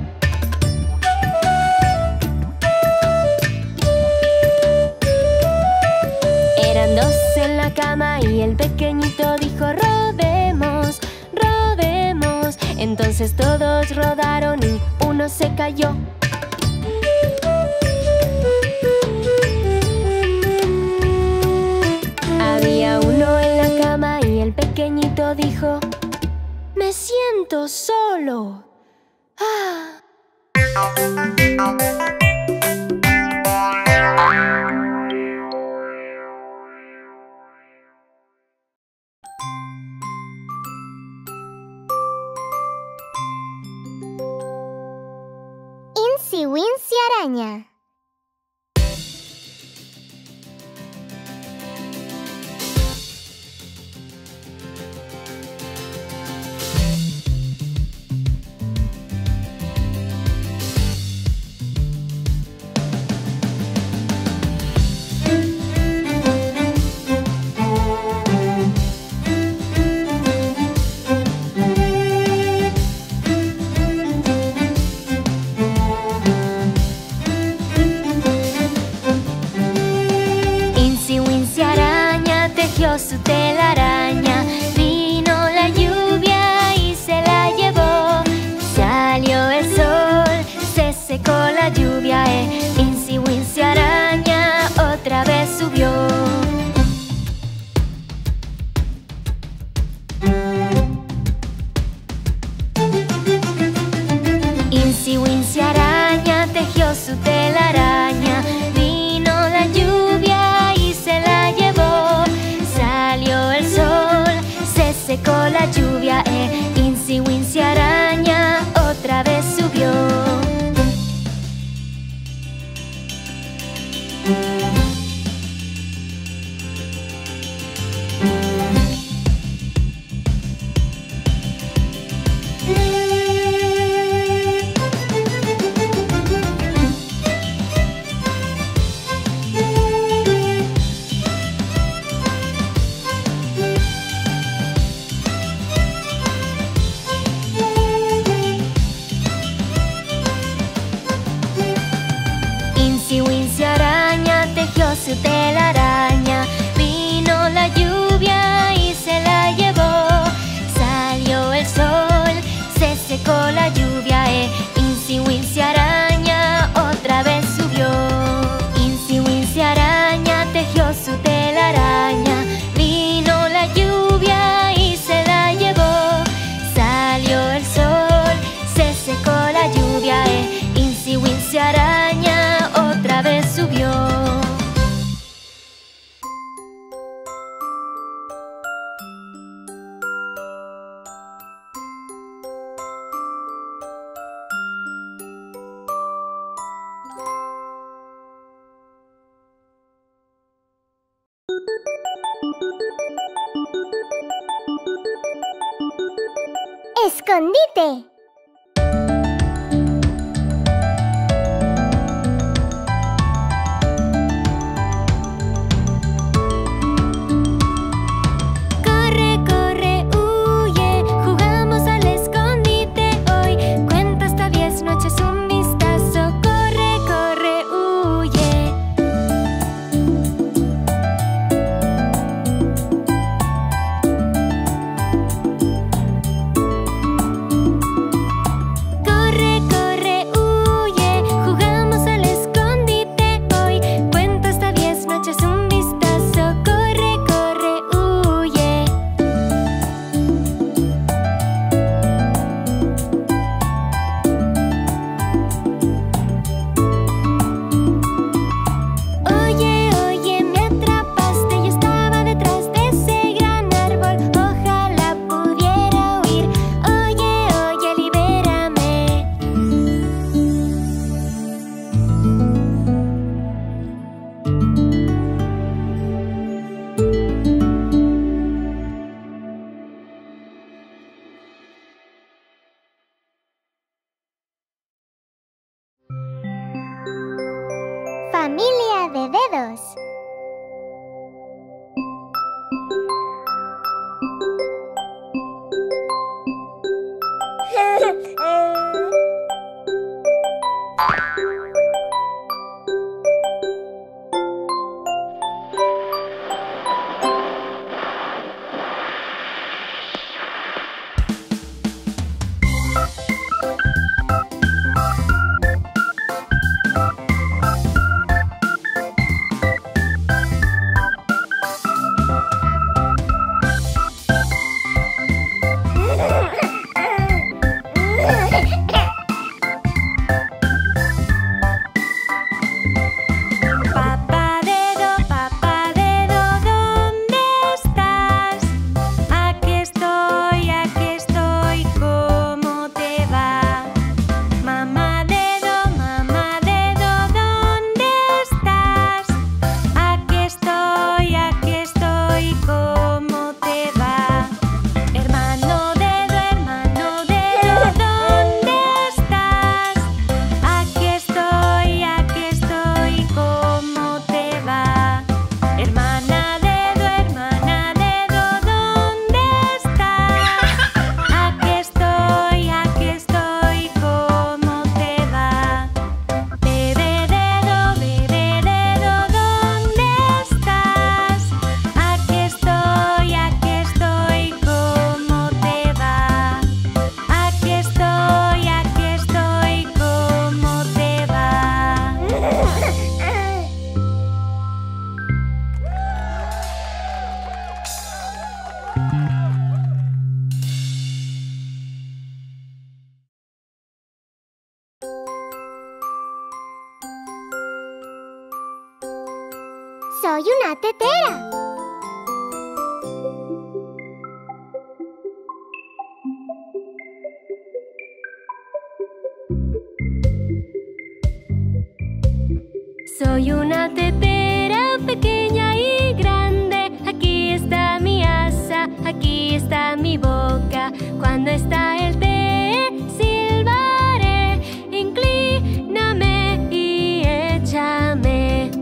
Eran dos en la cama y el pequeñito dijo: rodemos, rodemos. Entonces todos rodaron y uno se cayó. Había uno en la cama y el pequeñito dijo: me siento solo. Ah. Incy Wincy Araña. Su telaraña, vino la lluvia y se la llevó. Salió el sol, se secó la lluvia, eh. Incy Wincy Araña otra vez subió. Incy Wincy Araña tejió su telaraña, vino la lluvia y se la llevó. Salió el sol, se secó la lluvia, eh. Incy Wincy Araña otra vez subió. Incy Wincy Araña tejió su telaraña, vino la lluvia y se la llevó. Salió el sol, se secó la lluvia, eh. Incy Wincy Araña otra vez subió. Incy Wincy Araña tejió su telaraña, vino la lluvia y se la llevó. Salió el sol, se secó la lluvia, eh. Incy Wincy Araña otra vez subió. ¡Escondite! Soy una tetera. Soy una tetera pequeña y grande. Aquí está mi asa, aquí está mi boca. Cuando está el té, silbaré. Inclíname y échame.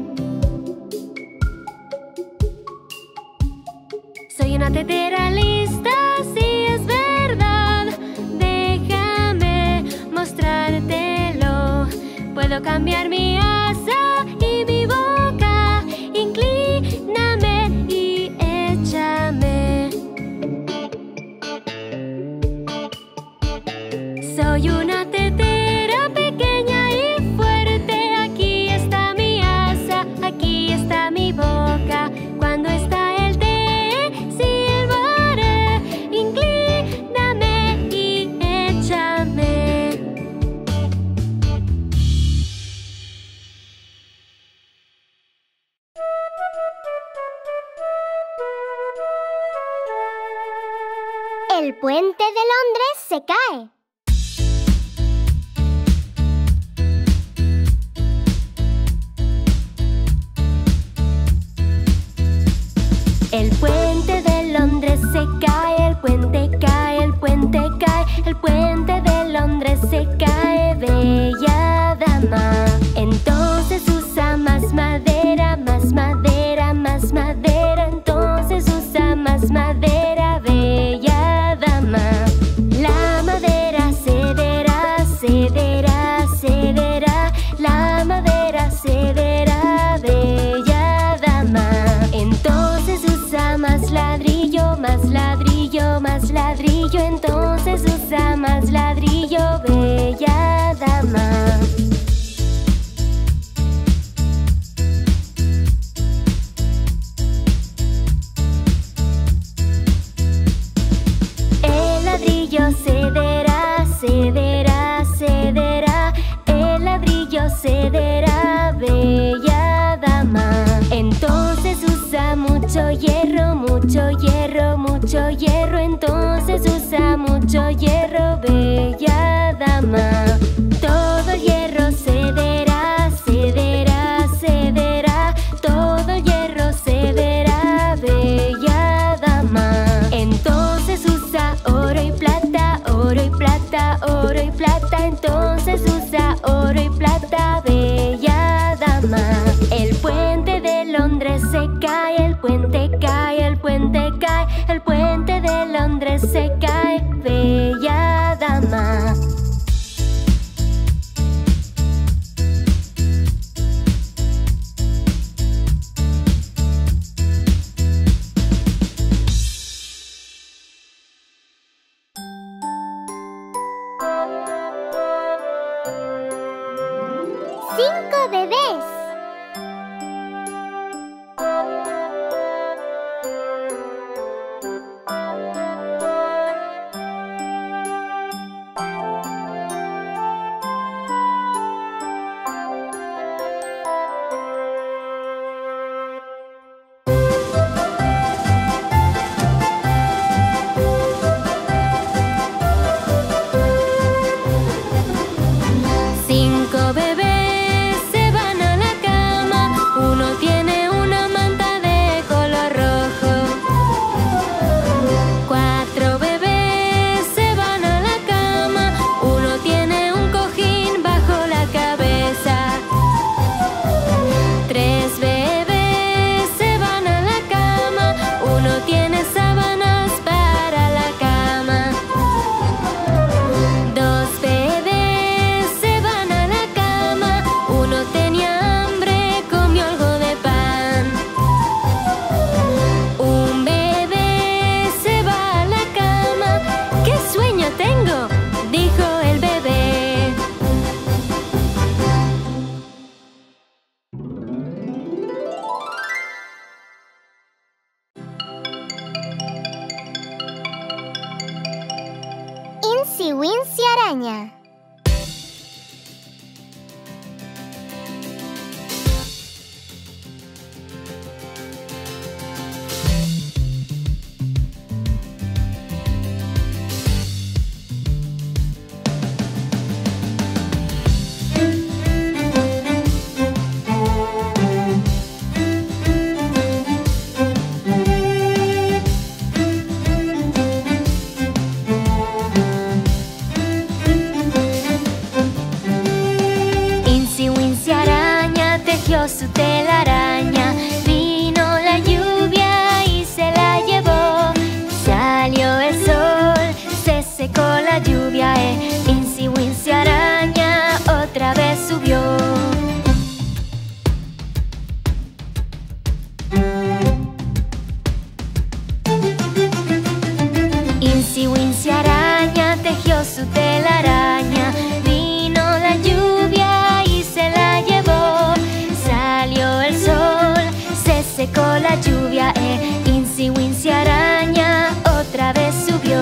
Soy una tetera lista, si es verdad. Déjame mostrártelo. Puedo cambiar mi asa y mi boca. Inclíname y échame. Soy una tetera pequeña y fuerte. Aquí está mi asa, aquí está mi boca. Cuando está el té, silbaré. Inclíname y échame. El puente de Londres se cae. El puente de Londres se cae, el puente cae, el puente cae, el puente de Londres se cae, bella dama. Entonces usa más madera, más madera, más madera. Entonces usa más madera, bella dama. La madera cederá, cederá, cederá. La madera cederá, bella dama. Entonces usa más ladrillo, más ladrillo, más ladrillo. Entonces usa más ladrillo, bella dama. El ladrillo cederá, cederá, cederá. El ladrillo cederá, bella dama. Entonces usa mucho hierro, mucho hierro, mucho hierro. Entonces usa mucho hierro, bella dama. Todo el hierro cederá, cederá, cederá. Todo el hierro cederá, bella dama. Entonces usa oro y plata, oro y plata, oro y plata. Entonces usa oro y plata, bella dama. El puente de Londres se cae, el puente cae, el puente cae, el puente de Londres se cae, bella dama. Cinco bebés. Cinco bebés se van a la cama. Uno tiene una manta de color rojo. Cuatro bebés se van a la cama. Uno tiene un cojín bajo la cabeza. Tres bebés se van a la cama. Uno tiene sábanas para la cama. Dos bebés se van a la cama. Uno tenía hambre, comió algo de pan. Un bebé se va a la cama. ¡Qué sueño tengo!, dijo el bebé. Incy Wincy Araña. tejió su telaraña. Vino la lluvia y se la llevó. Salió el sol, se secó la lluvia, eh. Incy Wincy araña otra vez subió. Incy Wincy araña tejió su telaraña. Vino la lluvia y se la llevó. Salió el sol, se secó la lluvia, eh. Incy Wincy araña otra vez subió.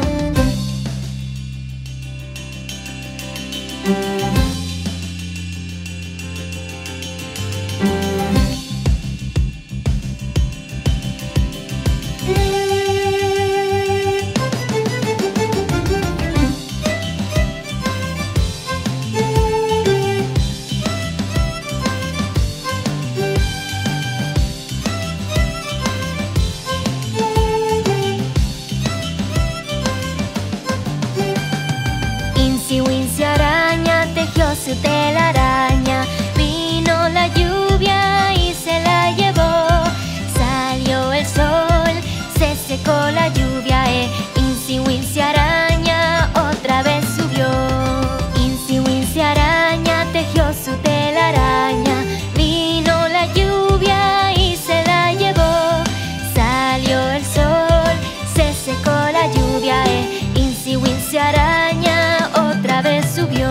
Incy Wincy araña tejió su telaraña. Vino la lluvia y se la llevó. Salió el sol, se secó la lluvia, eh. Incy Wincy araña otra vez subió. Incy Wincy araña tejió su telaraña. Vino la lluvia y se la llevó. Salió el sol, se secó la lluvia, eh. Incy Wincy araña otra vez subió.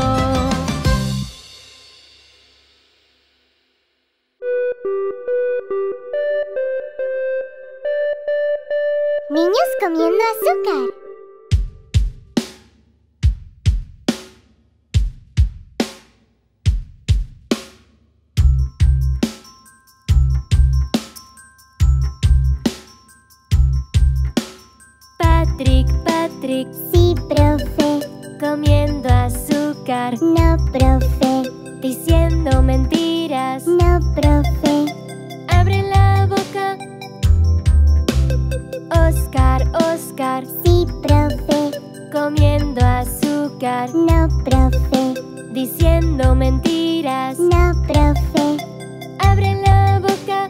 Niños comiendo azúcar. Patrick, Patrick, Sí, profe. comiendo azúcar, No, profe. diciendo mentiras. No, profe. Abre la boca. Oscar, Oscar, Sí, profe. comiendo azúcar, No, profe. diciendo mentiras. No, profe. Abre la boca.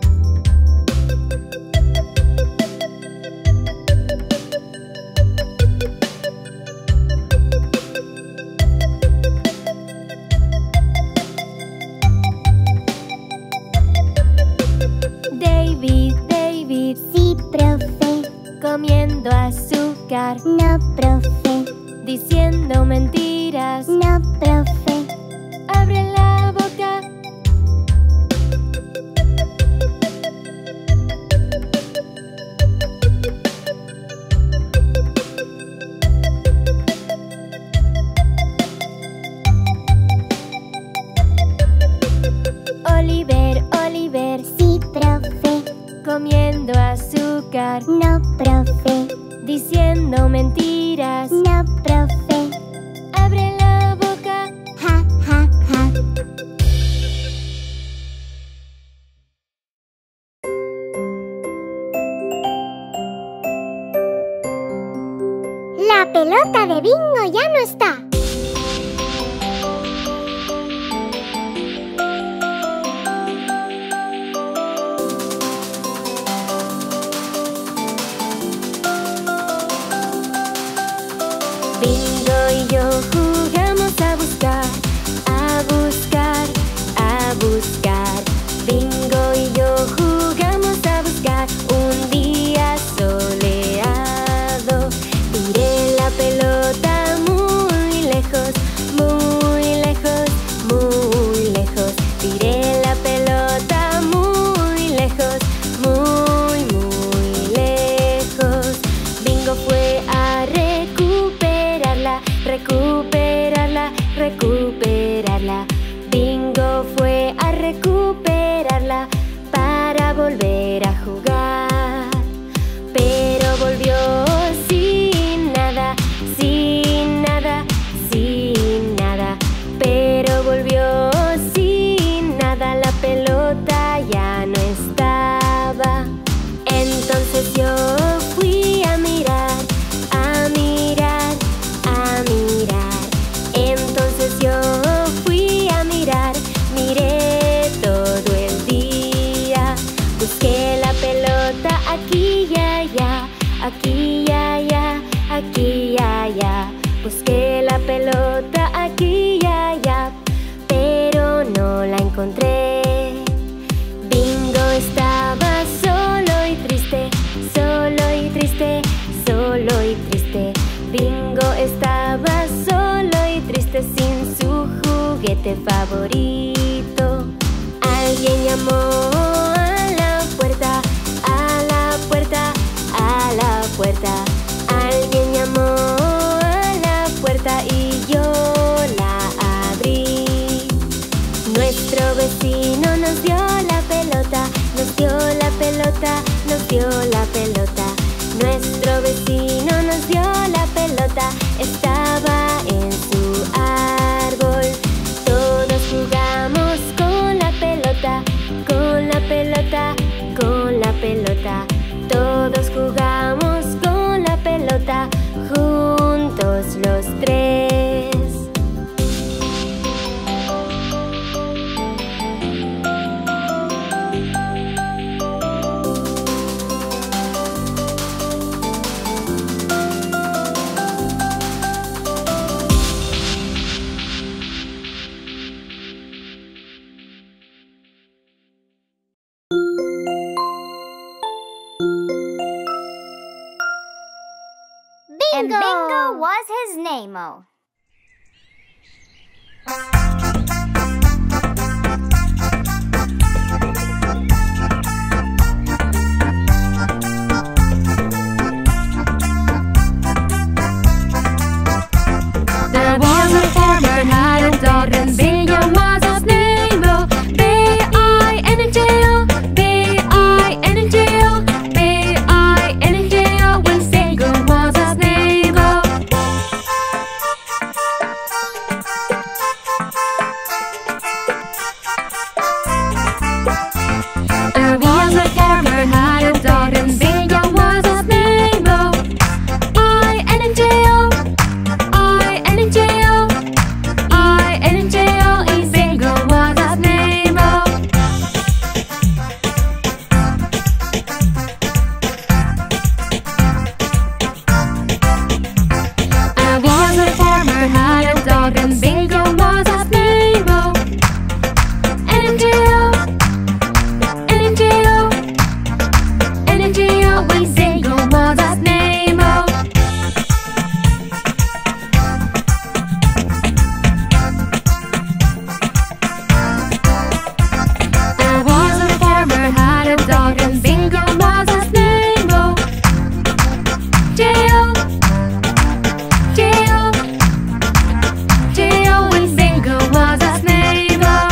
David, David, Sí, profe. comiendo azúcar, No, profe. diciendo mentiras. No, profe. Abre la boca. Oliver, Oliver, Sí, profe. comiendo azúcar, No, profe. diciendo mentiras. No, profe. Abre la boca. Ja, ja, ja. La pelota de bingo ya no está. Bingo y yo jugamos a buscar, a buscar, a buscar. Bingo y yo jugamos a buscar un día soleado. Tiré la pelota muy lejos, muy lejos, muy lejos. Tiré la pelota muy lejos, muy, muy lejos. Bingo fue a recuperarla, recuperarla, recuperarla. aquí y allá, aquí y allá, aquí y allá. Busqué la pelota aquí y allá, pero no la encontré. Bingo estaba solo y triste, solo y triste, solo y triste. Bingo estaba solo y triste sin su juguete favorito. Alguien llamó a la puerta, a la puerta, a la puerta. Alguien llamó a la puerta y yo la abrí. Nuestro vecino nos dio la pelota, nos dio la pelota, nos dio la pelota. Nuestro vecino nos dio la pelota, estaba en su árbol. Todos jugamos con la pelota, con la pelota, con la pelota. Todos jugamos con la pelota, juntos los tres. And Bingo was his name-o. There was a farmer had a dog and Bingo was his name-o. B I N G O, B I N G O, B I N G O. When Bingo was his name-o. There was a farmer had a dog and Bingo was his name-o. I N G O, I N G O, I N G O. And Bingo was his name-o. There was a farmer had a dog and Bingo was his name-o. N G O, N G O, N G O. And Bingo was his name-o. There was a farmer had a dog and Bingo was his name-o. J O, J O, J O. And Bingo was his name-o.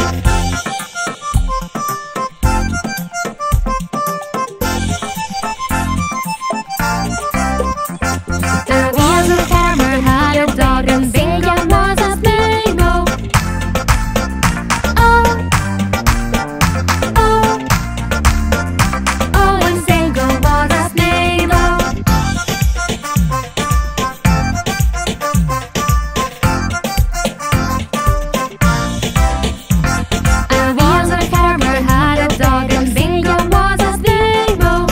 There was a farmer had a dog and Bingo was his name-o. Oh, oh, oh. And Bingo was his name-o. There was a farmer had a dog and Bingo was his name-o.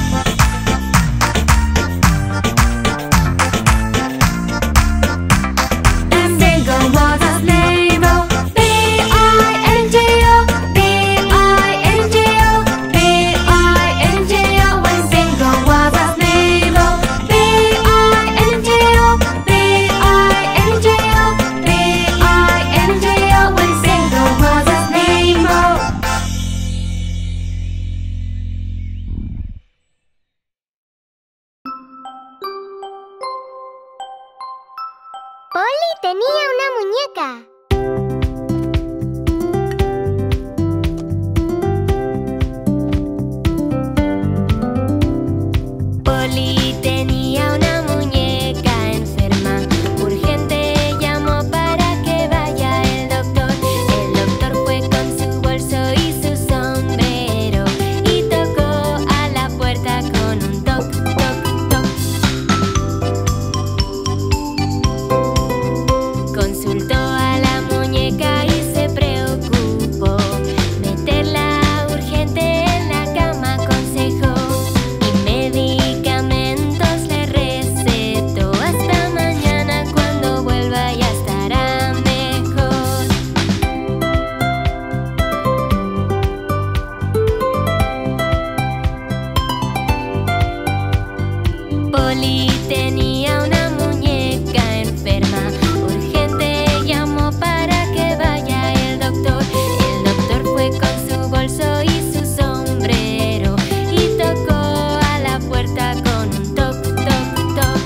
And Bingo was his name-o. B I N G O, B I N G O, B I N G O. And Bingo was his name-o. B I N G O, B I N G O, B I N G O. And Bingo was his name-o. Polly tenía una muñeca. Polly tenía una muñeca enferma. Urgente llamó para que vaya el doctor. El doctor fue con su bolso y su sombrero y tocó a la puerta con un toc, toc, toc. Consultó a la muñeca y se preocupó. Meterla urgente en la cama aconsejó. Y me dijo Polly tenía una muñeca enferma. Urgente llamó para que vaya el doctor. El doctor fue con su bolso y su sombrero y tocó a la puerta con un toc, toc, toc.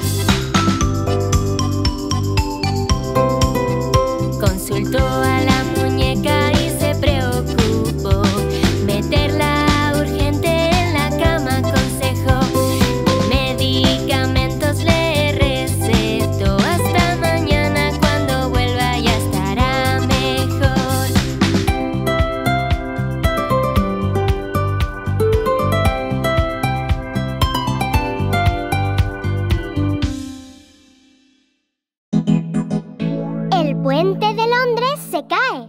Consultó a la muñeca y se preocupó. Meterla urgente en la cama aconsejó. Medicamentos le recetó. Hasta mañana, cuando vuelva ya estará mejor. El puente de Londres se cae.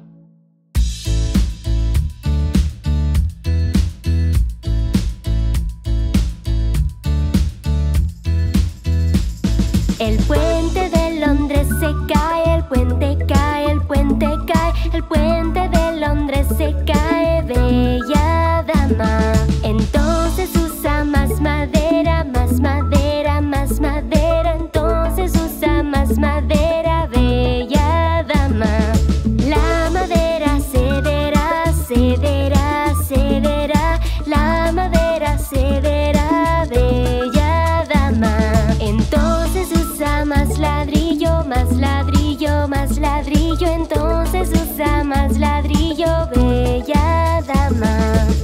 El puente de Londres se cae, el puente cae, el puente cae, el puente de Londres se cae, bella dama. Entonces usa más madera, más madera, más madera. Entonces usa más madera, bella dama. La madera cederá, cederá, cederá. La madera cederá, bella dama. Entonces usa más ladrillo, más ladrillo, más ladrillo. Entonces usa más ladrillo, bella dama.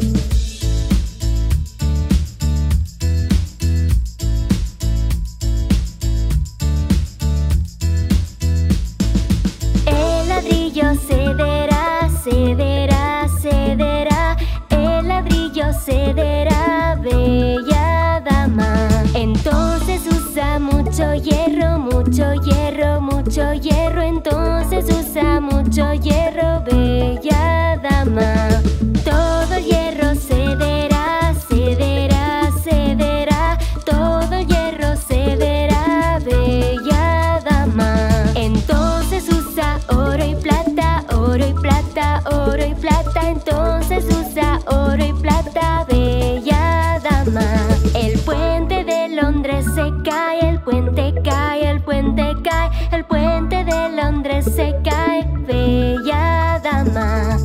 El ladrillo cederá, cederá, cederá. El ladrillo cederá, bella dama. Entonces usa mucho hierro, mucho hierro, mucho hierro. Entonces usa mucho hierro, bella dama. Todo el hierro cederá, cederá, cederá. Todo el hierro cederá, bella dama. Entonces usa oro y plata, oro y plata, oro y plata. Entonces usa oro y plata, bella dama. El puente de Londres se cae, el puente cae, el puente cae, el puente de Londres se cae, bella dama.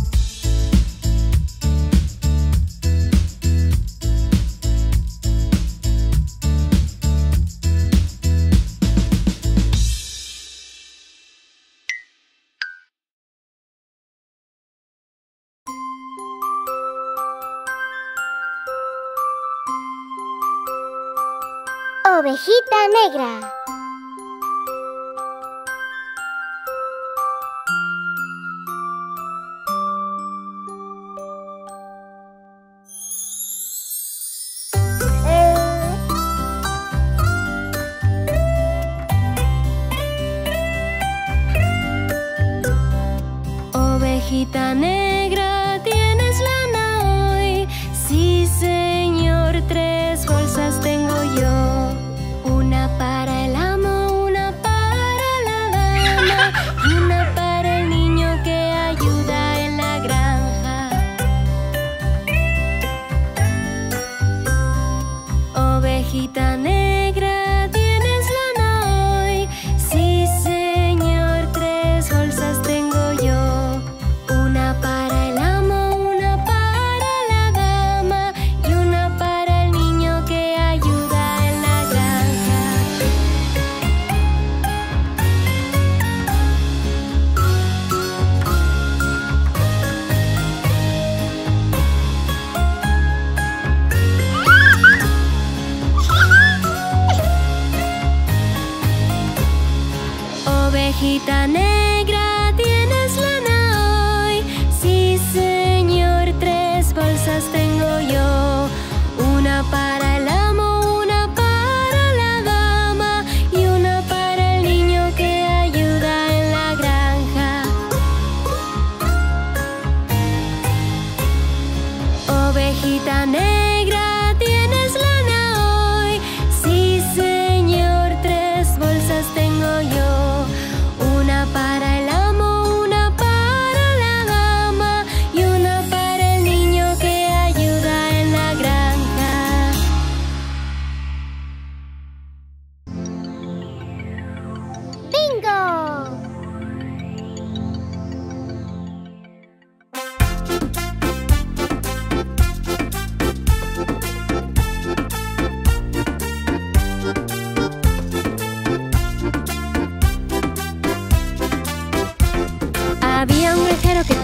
Ovejita negra. Ovejita negra, ¿tienes lana hoy? Sí, señor, tres bolsas tengo yo. Una para el amo, una para la dama y una para el niño que ayuda en la granja. Ovejita negra, ¿tienes lana hoy? Sí, señor, tres bolsas tengo yo. Una para el amo, una para la dama y una para el niño que ayuda en la granja. Ovejita negra, ¿tienes lana hoy? Sí, señor, tres bolsas tengo yo. Una para el amo, una para la dama y una para el niño que ayuda en la granja. Ovejita negra, ¿tienes lana hoy? Sí, señor, tres bolsas tengo yo. Una para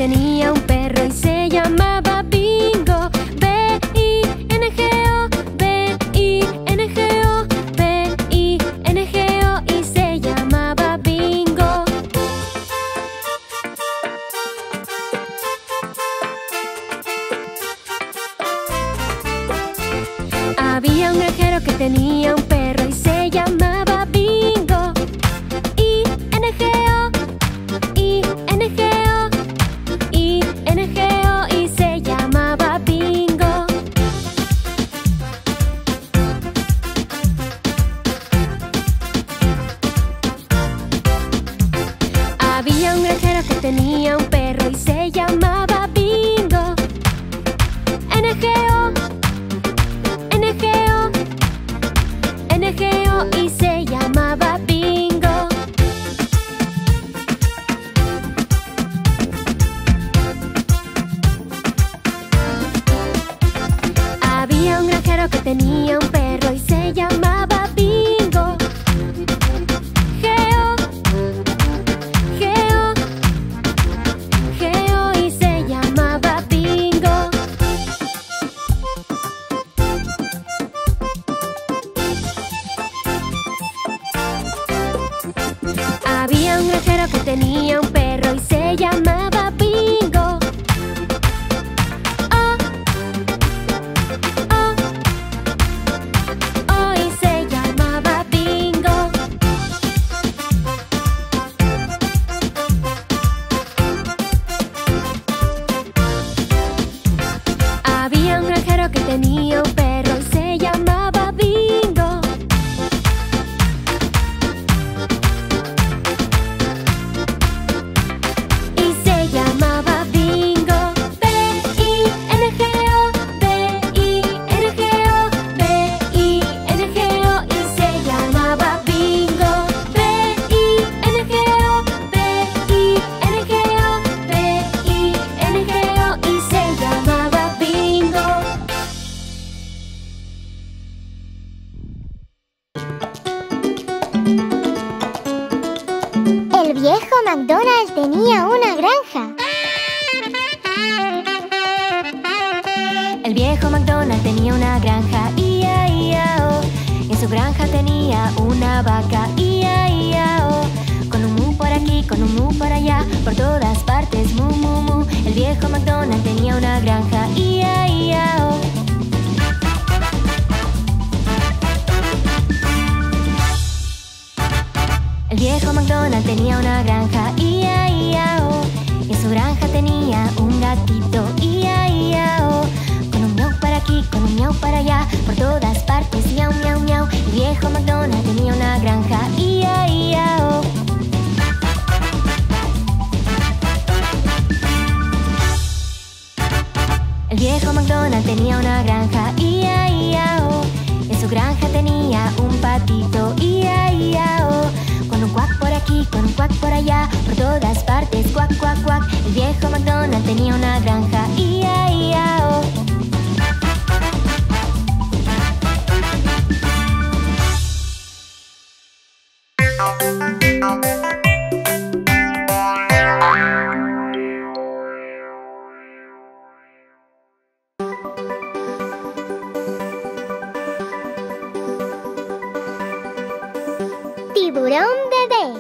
tenía un perro y se llamaba Bingo. B I N G O, B I N G O, B I N G O y se llamaba Bingo. Había un granjero que tenía un perro y se llamaba Bingo. I N G O, I N G O, I N G O y se llamaba Bingo. Había un granjero que tenía un perro y se llamaba Bingo. N G O, N G O, N G O y se llamaba Bingo. Había un granjero que tenía un perro y se llamaba Bingo. G O, G O, G O y se llamaba Bingo. Había un granjero que tenía un perro y se llamaba Bingo. Oh, oh, oh y se llamaba Bingo. Había un granjero que tenía un perro y se llamaba Bingo. Y se llamaba Bingo. B I N G O, B I N G O, B I N G O y se llamaba Bingo. B I N G O, B I N G O, B I N G O y se llamaba Bingo. El viejo McDonald tenía una granja. El viejo McDonald tenía una granja, I A I A O. En su granja tenía una vaca, I A I A O. Con un mu por aquí, con un mu por allá, por todas partes, mu, mu, mu. El viejo McDonald tenía una granja, I A I A O. El viejo McDonald tenía una granja, I A I A O. En su granja tenía un gatito, I A I A O. Con un miau para aquí, con un miau para allá, por todas partes, miau, miau, miau. El viejo McDonald tenía una granja, I A I A O. El viejo McDonald tenía una granja, I A I A O. En su granja tenía un patito, I A I A O. Con un cuac por aquí, con un cuac por allá, por todas partes, cuac, cuac, cuac. El viejo McDonald tenía una granja, I A I A O. Tiburón bebé.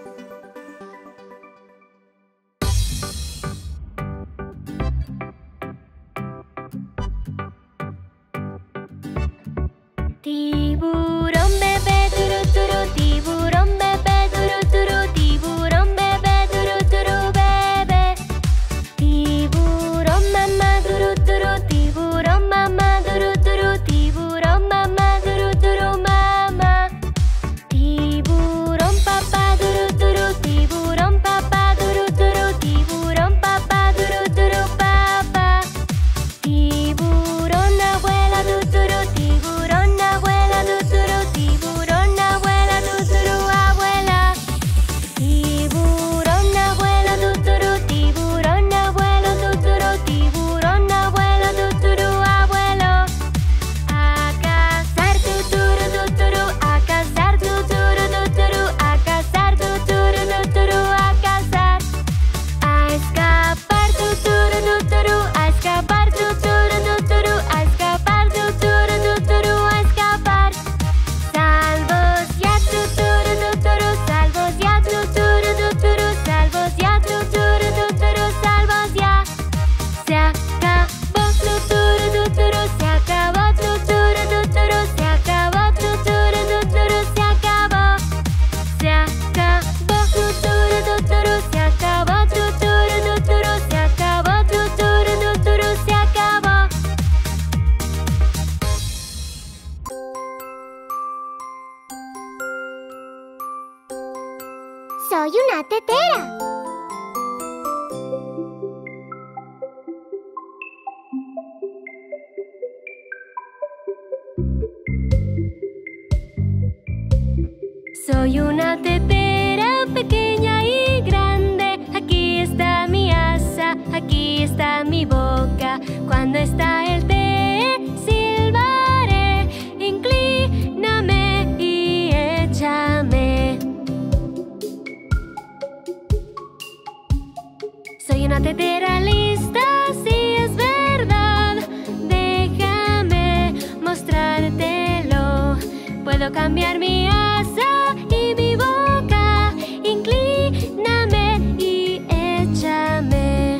Tiburón bebé, turu, turu, tiburón bebé, turu, turu, tiburón bebé, turu, turu, bebé. Tiburón mamá, turu, turu, tiburón mamá, turu, turu, tiburón mamá, turu, turu, mamá. Tiburón papá, Soy una tetera. Soy una tetera pequeña y grande. Aquí está mi asa, aquí está mi boca. Cuando está el té, silbaré. Inclíname y échame. Soy una tetera lista, sí es verdad. Déjame mostrártelo. Puedo cambiar mi asa y mi boca. Inclíname y échame.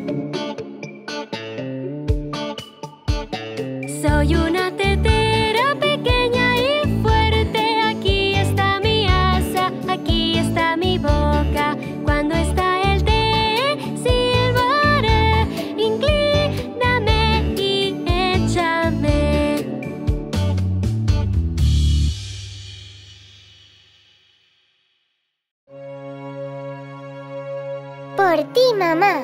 Soy una tetera pequeña y fuerte. Aquí está mi asa, aquí está mi boca. Cuando está el té, silbaré. Inclíname y échame. Por ti, mamá.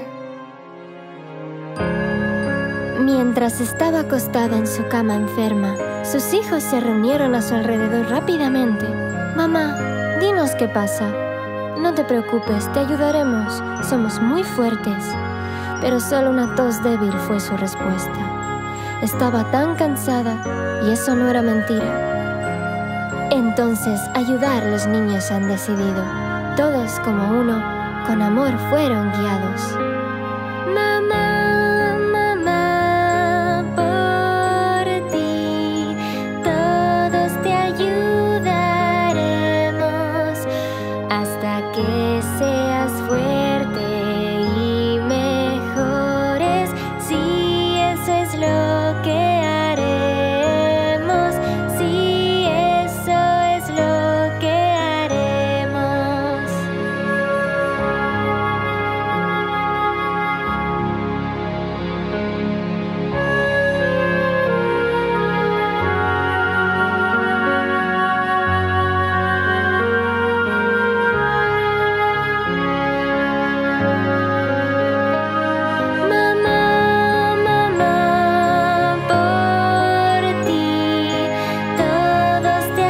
Mientras estaba acostada en su cama enferma, sus hijos se reunieron a su alrededor rápidamente. «Mamá, dinos qué pasa». «No te preocupes, te ayudaremos. Somos muy fuertes». Pero solo una tos débil fue su respuesta. Estaba tan cansada, y eso no era mentira. Entonces, ayudar los niños han decidido. Todos como uno, con amor fueron guiados. Mamá, mamá, por ti, todos te ayudaremos hasta que seas fuerte y mejores. Sí, eso es lo que haremos. Sí, eso es lo que haremos. Mamá, mamá, por ti, todos te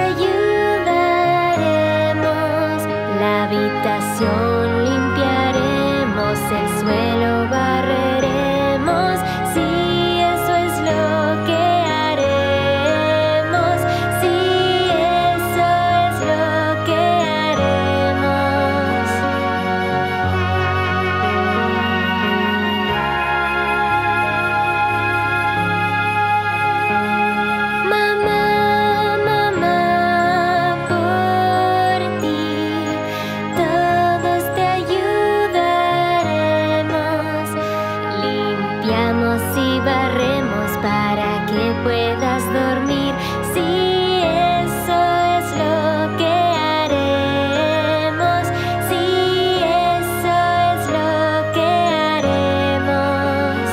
ayudaremos. La habitación limpiaremos, el suelo barreremos. Sí, eso es lo que haremos. Sí, eso es lo que haremos. Mamá, mamá, por ti, todos te ayudaremos. Limpiamos y barremos para que puedas dormir. Sí, eso es lo que haremos. Sí, eso es lo que haremos.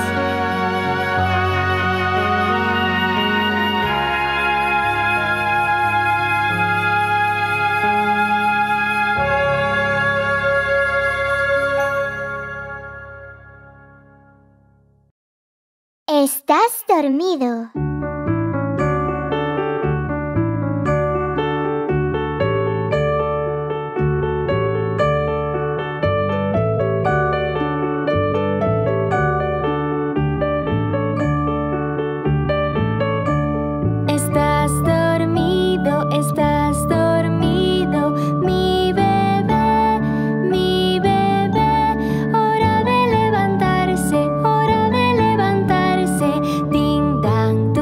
Estás dormido. Estás dormido, estás dormido, mi bebé, mi bebé. Hora de levantarse, hora de levantarse. Ding dang,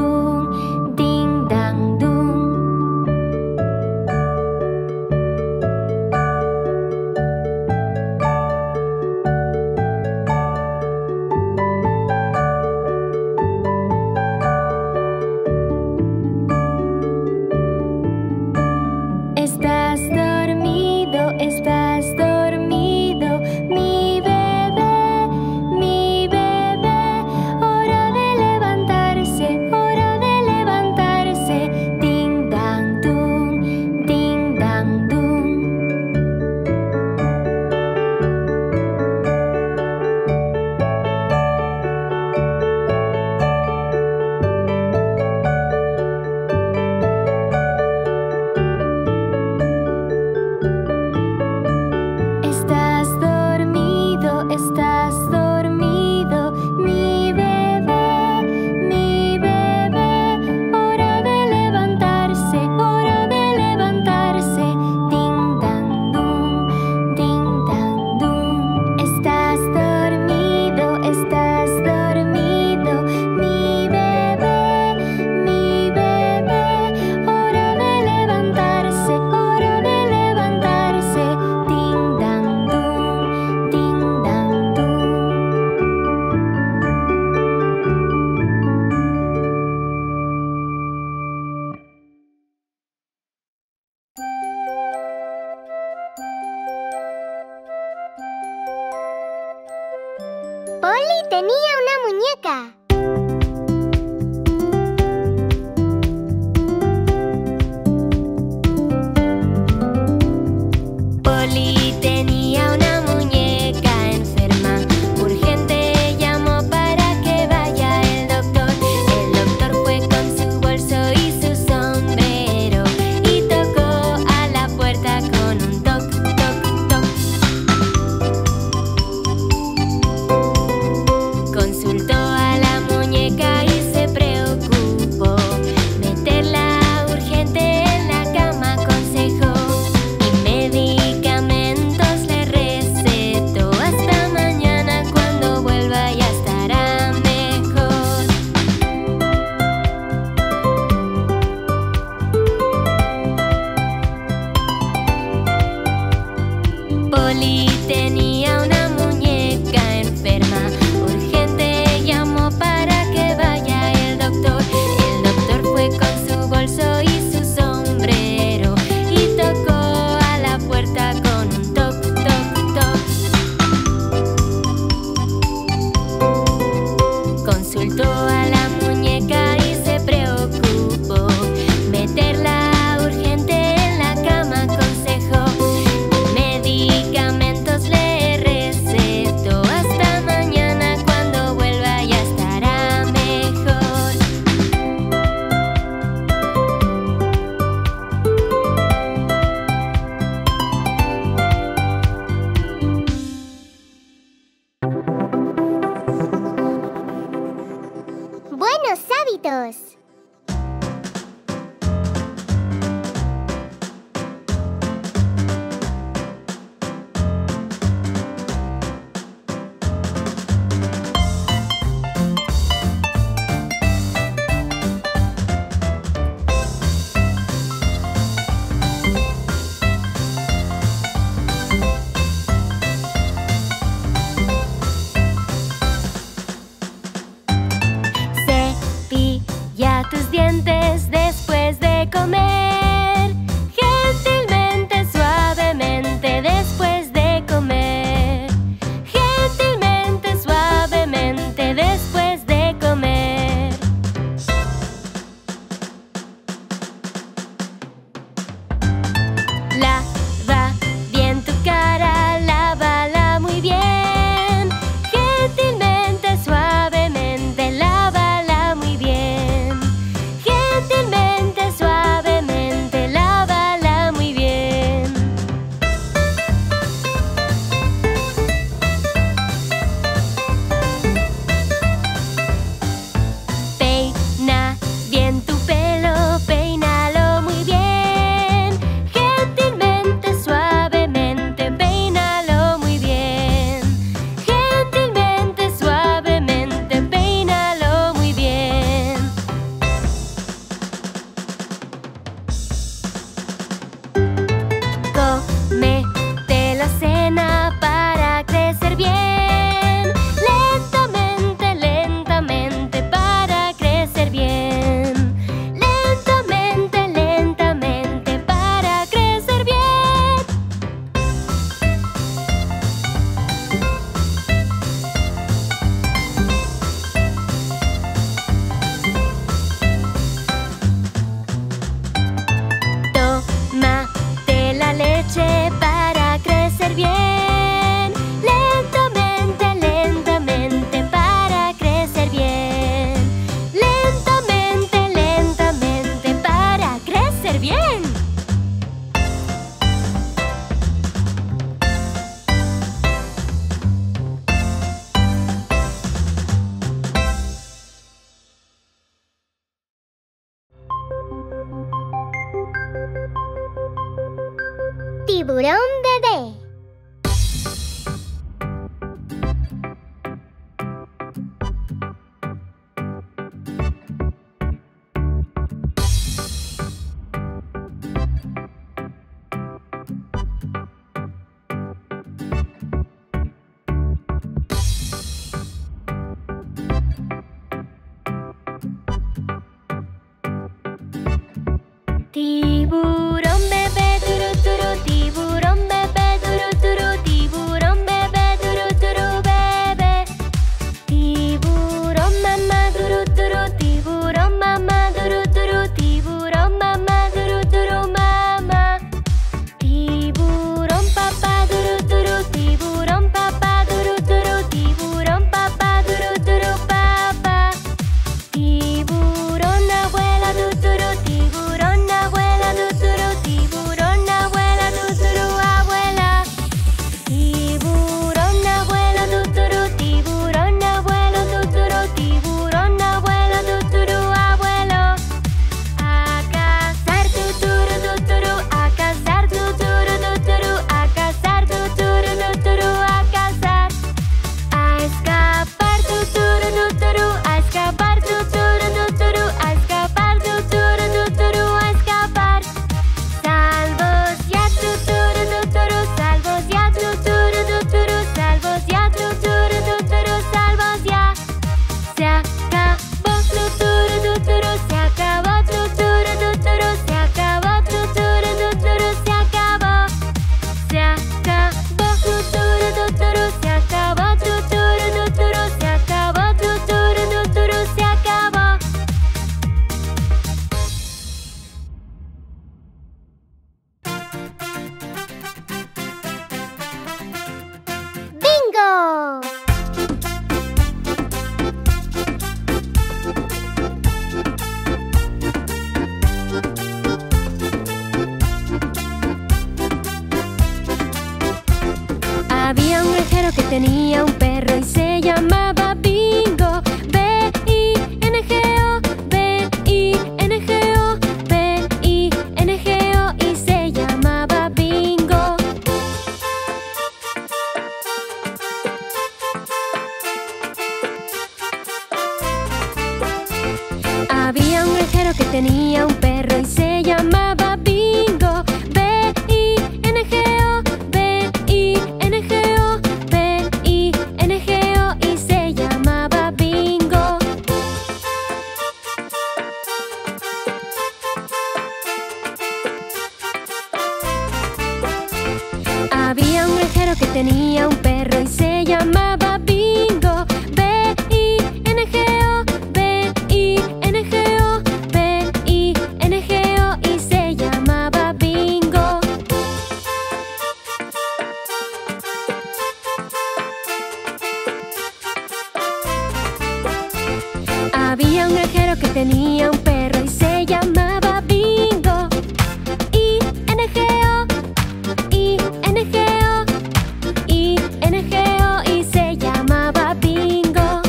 tenía una muñeca. Polly tenía una muñeca enferma. Urgente llamó para que vaya el doctor. El doctor fue con su bolso y su sombrero y tocó a la puerta con un toc, toc, toc. Consultó a la muñeca y se preocupó. Meterla urgente en la cama aconsejó. Y medicamentos le recetó. Hasta mañana, cuando vuelva ya estará mejor. Polly tenía una muñeca enferma. Urgente llamó para que vaya el doctor. El doctor fue con su bolso y su sombrero y tocó a la puerta con un toc, toc, toc. Consultó a la muñeca y se preocupó. Meterla urgente en la cama aconsejó. Medicamentos le recetó. Hasta mañana, cuando vuelva ya estará mejor. Buenos hábitos. Cepilla tus dientes después de comer. Gentilmente, suavemente después de comer. Gentilmente, suavemente después de comer. Lava bien tu cara, lávala muy bien. Gentilmente, suavemente, lávala muy bien. Gentilmente, suavemente, lávala muy bien. Peina bien tu pelo, peínalo muy bien. Gentilmente, suavemente, peínalo muy bien. Gentilmente, suavemente, peínalo muy bien. Cómete la cena para crecer bien. Lentamente, lentamente para crecer bien. Lentamente, lentamente para crecer bien. Tómate la leche para crecer bien. Lentamente, lentamente para crecer bien. Lentamente, lentamente para crecer bien. Tiburón bebé. Tiburón bebé, turu, turu, tiburón bebé, turu. tenía un perro y se llamaba Bingo. B I N G O, B I N G O, B I N G O y se llamaba Bingo. Había un granjero que tenía un perro y se llamaba Bingo. B I N G O, B I N G O, B I N G O y se llamaba Bingo. Había un granjero que tenía un perro y se llamaba Bingo. B I N G O, B I N G O, B I N G O y se llamaba Bingo. Había un granjero que tenía un perro y se llamaba Bingo. I N G O, I N G O, I N G O y se llamaba Bingo.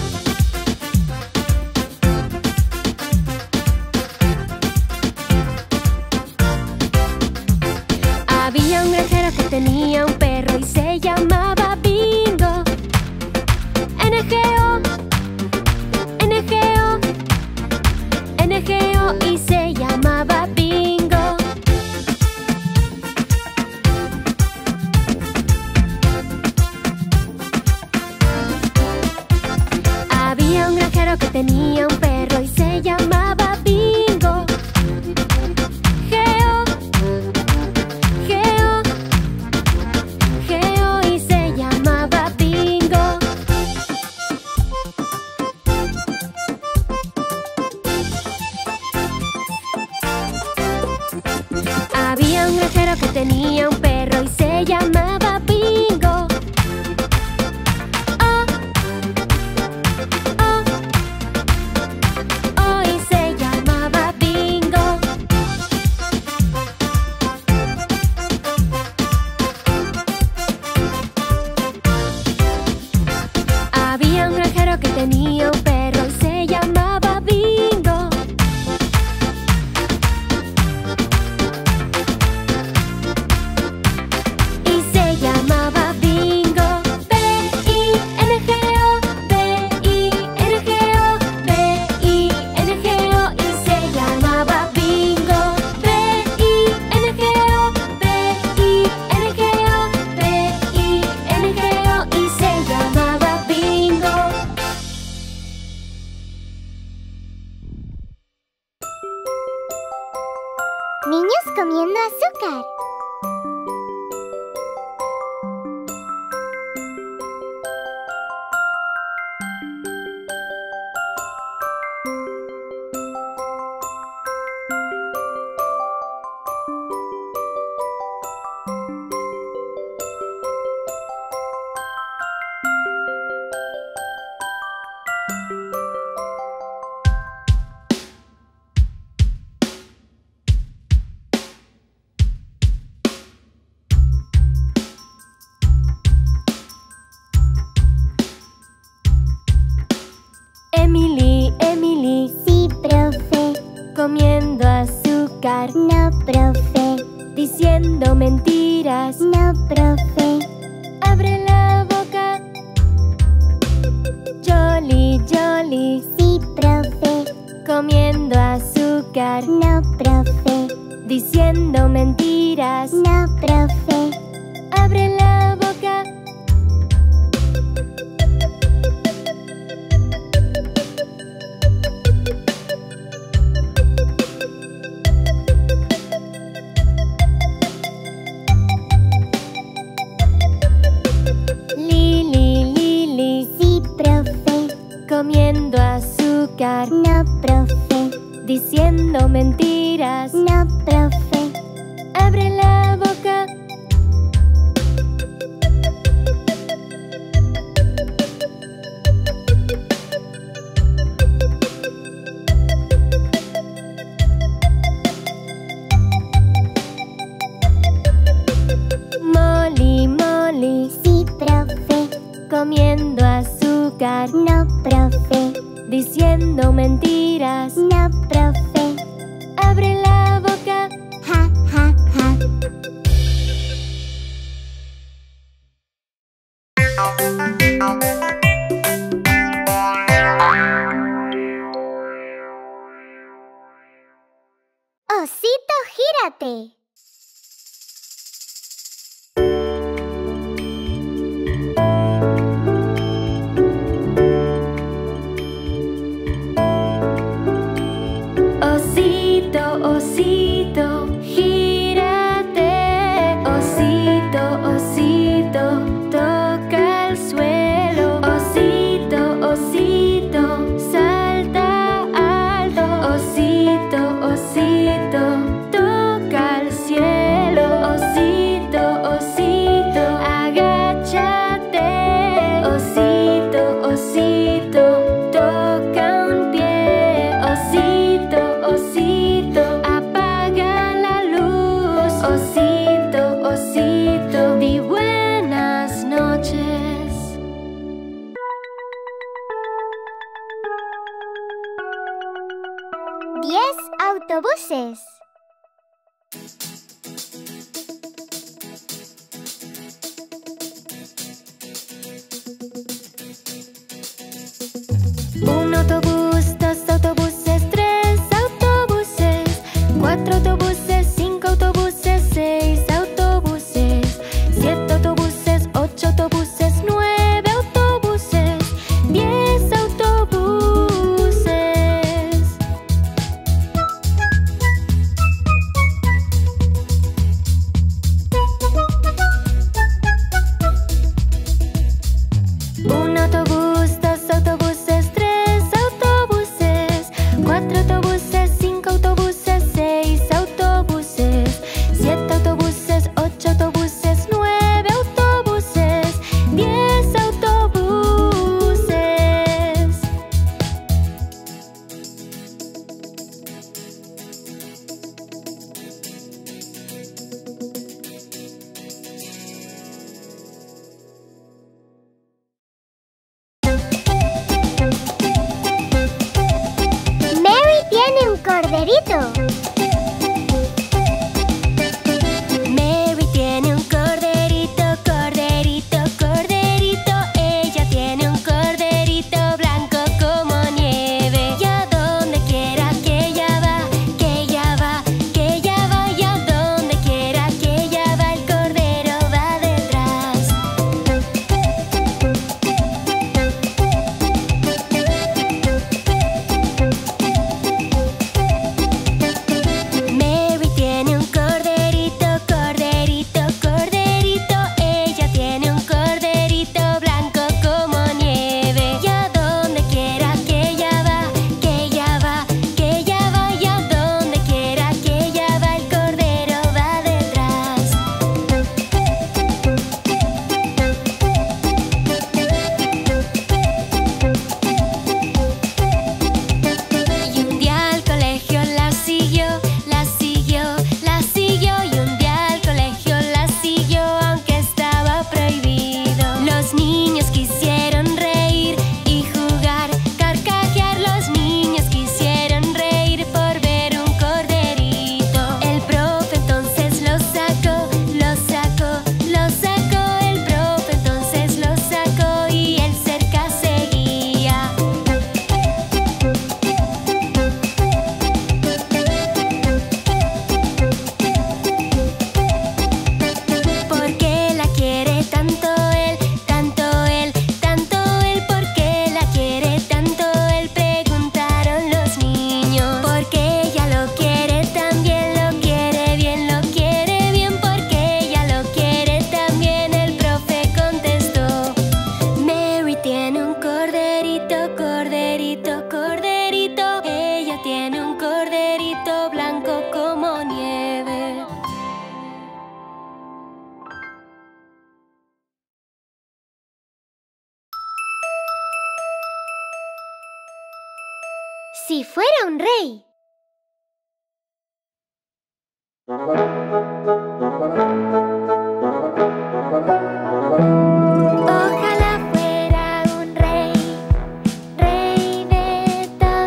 Había un granjero que tenía un perro y se llamaba Bingo. N G O, N G O, N G O y se llamaba Bingo. Había un granjero que tenía un perro y se llamaba Bingo. G O, G O, G O y se llamaba Bingo. Había un granjero que tenía un perro y se llamaba Bingo. O, O, O y se llamaba Bingo. Había un granjero que tenía un perro y se llamaba Bingo. Y se llamaba Bingo. B I N G O, B I N G O, B I N G O y se llamaba Bingo. B I N G O, B I N G O, B I N G O y se llamaba Bingo. Niños comiendo azúcar. Emily, Emily, Sí, profe. comiendo azúcar, No, profe. diciendo mentiras. No, profe. Abre la boca. Jolly, Jolly, Sí, profe. comiendo azúcar, No, profe. diciendo mentiras. No, profe. Abre la boca. Lily, Lily, Sí, profe. comiendo azúcar, No, profe. diciendo mentiras. No, profe. Abre la boca. Molly, Molly, Sí, profe. diciendo mentiras. No, profe. Abre la boca. Ja, ja, ja. Osito, gírate. Osito, osito, gírate. Osito, osito, toca el suelo. Osito, osito, salta alto. Osito, osito, toca el cielo. Osito, osito, agáchate. Osito, osito, toca un pie. Osito, osito, apaga la luz. Osito, osito, di buenas noches. Diez autobuses. Un autobús, dos autobuses, tres autobuses, cuatro autobuses, cinco autobuses, seis autobuses, siete autobuses, ocho autobuses, nueve autobuses, diez autobuses. Un autobús, dos autobuses, tres autobuses, cuatro autobuses, cinco autobuses, seis autobuses, siete autobuses, ocho autobuses, nueve autobuses, diez autobuses. Mary tiene un corderito. Mary tiene un corderito, corderito, corderito. Ella tiene un corderito blanco como nieve. Y a donde quiera que ella va, que ella va, que ella va. Y a donde quiera que ella va, el cordero va detrás. Mary tiene un corderito, corderito, corderito. Ella tiene un corderito blanco como nieve. Y a donde quiera que ella va, que ella va, que ella va. Y a donde quiera que ella va, el cordero va detrás. Y un día al colegio la siguió, la siguió, la siguió. Y un día al colegio la siguió, aunque estaba prohibido. Los niños quisieron reír y jugar, carcajear. Los niños quisieron reír por ver un corderito. El profe entonces lo sacó, lo sacó, lo sacó. El profe entonces lo sacó y él cerca seguía. ¿Por qué la quiere tanto él, tanto él, tanto él? ¿Por qué la quiere tanto él? Preguntaron los niños. Porque ella lo quiere también, lo quiere bien, lo quiere bien. Porque ella lo quiere también, el profe contestó. Mary tiene un corderito, corderito, corderito. Ella tiene un corderito blanco como nieve. Si fuera un rey. Ojalá fuera un rey, rey de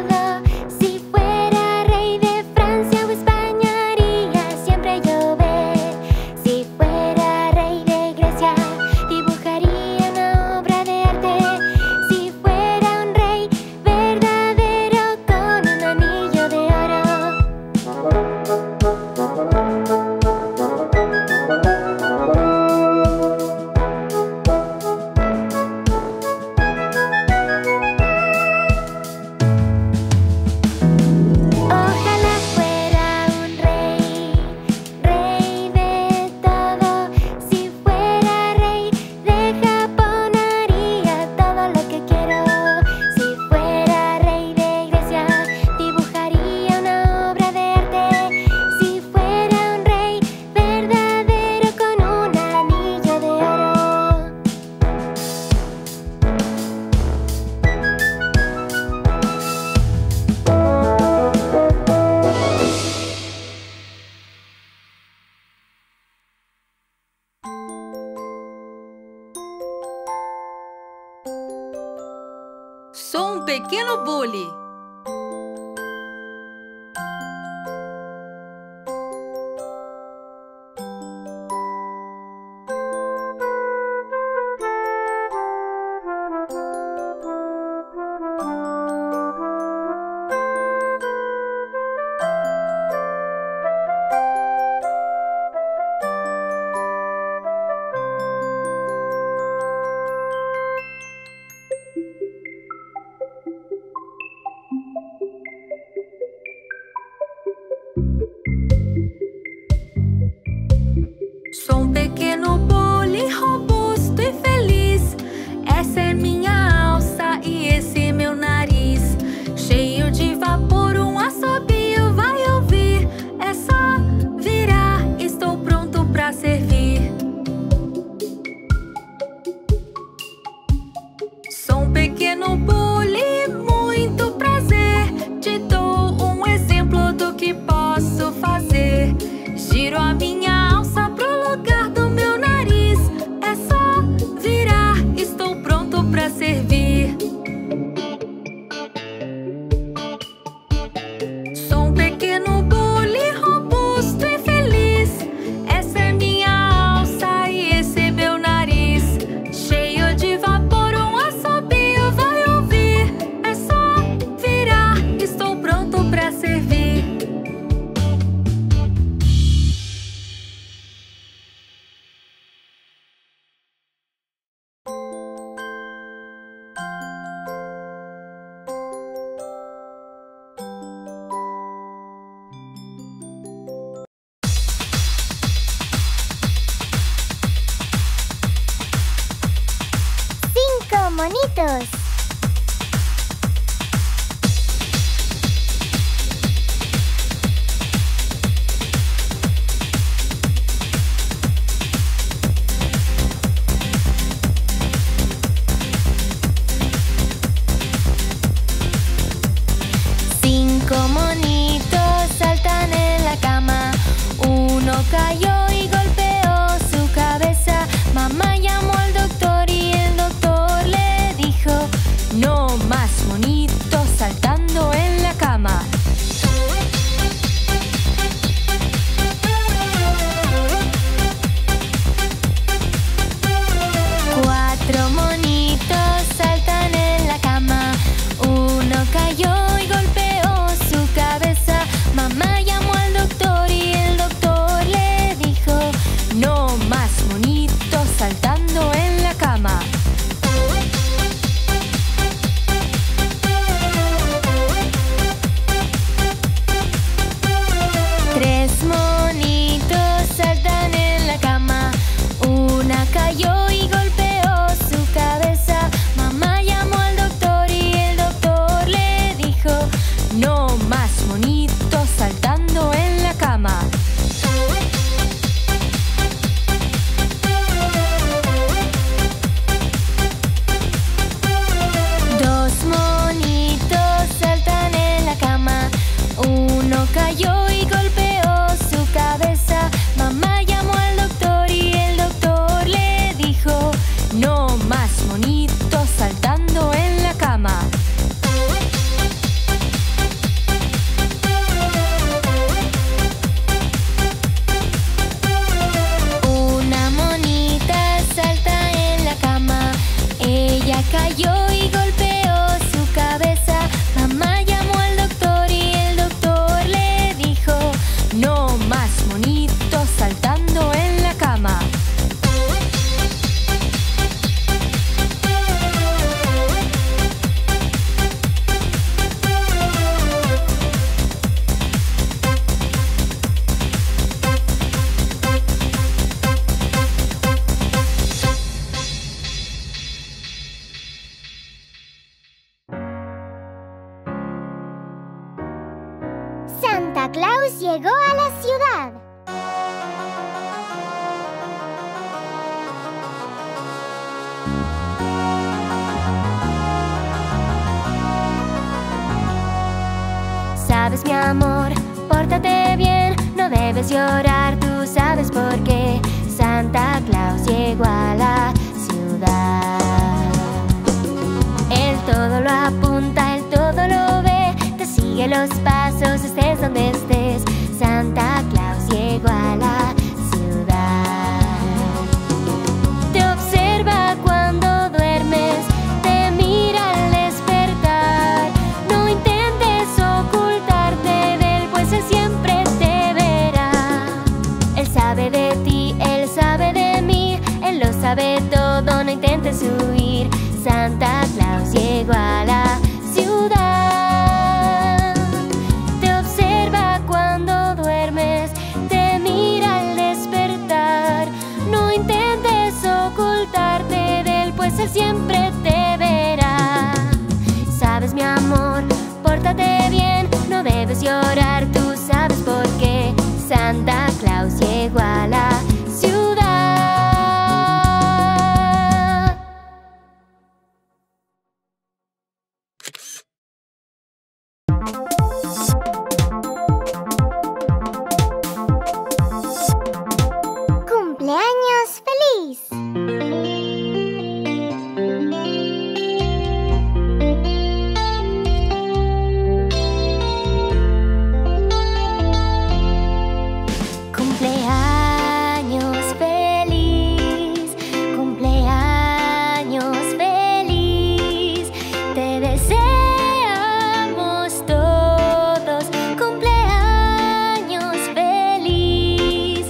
um pequeno bule. Sou um pequeno bule robusto e feliz. Essa é minha alça e esse meu nariz. Cheio de vapor, um assobio vai ouvir. É só virar, estou pronto pra servir. Sou um pequeno bule, muito prazer. Te dou um exemplo do que posso fazer. Giro a minha alça pro lugar do meu nariz. É só virar, estou pronto pra servir. Sou um pequeno bule robusto e feliz. Essa é minha alça e esse é meu nariz. Cheio de vapor, um assobio vai ouvir. É só virar, estou pronto pra servir. Cinco monitos. Cinco monitos saltan en la cama. Uno cayó y golpeó su cabeza. Mamá llamó al doctor y el doctor le dijo: no más monitos saltando en la cama. Cuatro monitos saltan en la cama. Uno cayó y golpeó su cabeza. Mamá llamó al doctor y el doctor le dijo: no más monitos saltando en la cama. Tres monitos saltan en la cama. Una cayó y golpeó su cabeza. Mamá llamó al doctor y el doctor le dijo: no más monitos saltando en la cama. Dos monitos saltan en la cama. Uno cayó y golpeó su cabeza. Mamá llamó al doctor y el doctor le dijo: no más monitos saltando en la cama. Una monita salta en la cama. Ella cayó y golpeó su cabeza. Mamá llamó al doctor y el doctor le dijo: no más monitos saltando en la cama. Santa Claus llegó a la ciudad. Sabes, mi amor, pórtate bien, no debes llorar, tú sabes por qué. Santa Claus llegó a la ciudad. Él todo lo apunta donde estés. Santa Claus llegó a la ciudad. Te observa cuando duermes, te mira al despertar. No intentes ocultarte de él, pues él siempre te verá. Él sabe de ti, él sabe de mí, él lo sabe todo, no intentes huir. Santa Claus llegó a la ciudad. Te observa cuando duermes, te mira al despertar. No intentes ocultarte de él, pues él siempre te verá. Sabes, mi amor, pórtate bien, no debes llorar, tú sabes por qué. Santa Claus llegó a la ciudad. ¡Cumpleaños feliz! Cumpleaños feliz, cumpleaños feliz, te deseamos todos. Cumpleaños feliz.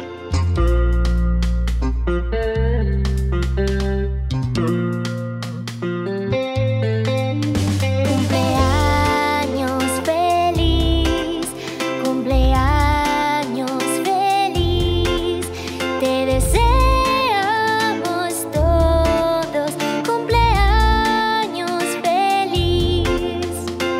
Cumpleaños feliz, cumpleaños feliz, te deseamos todos. Cumpleaños feliz.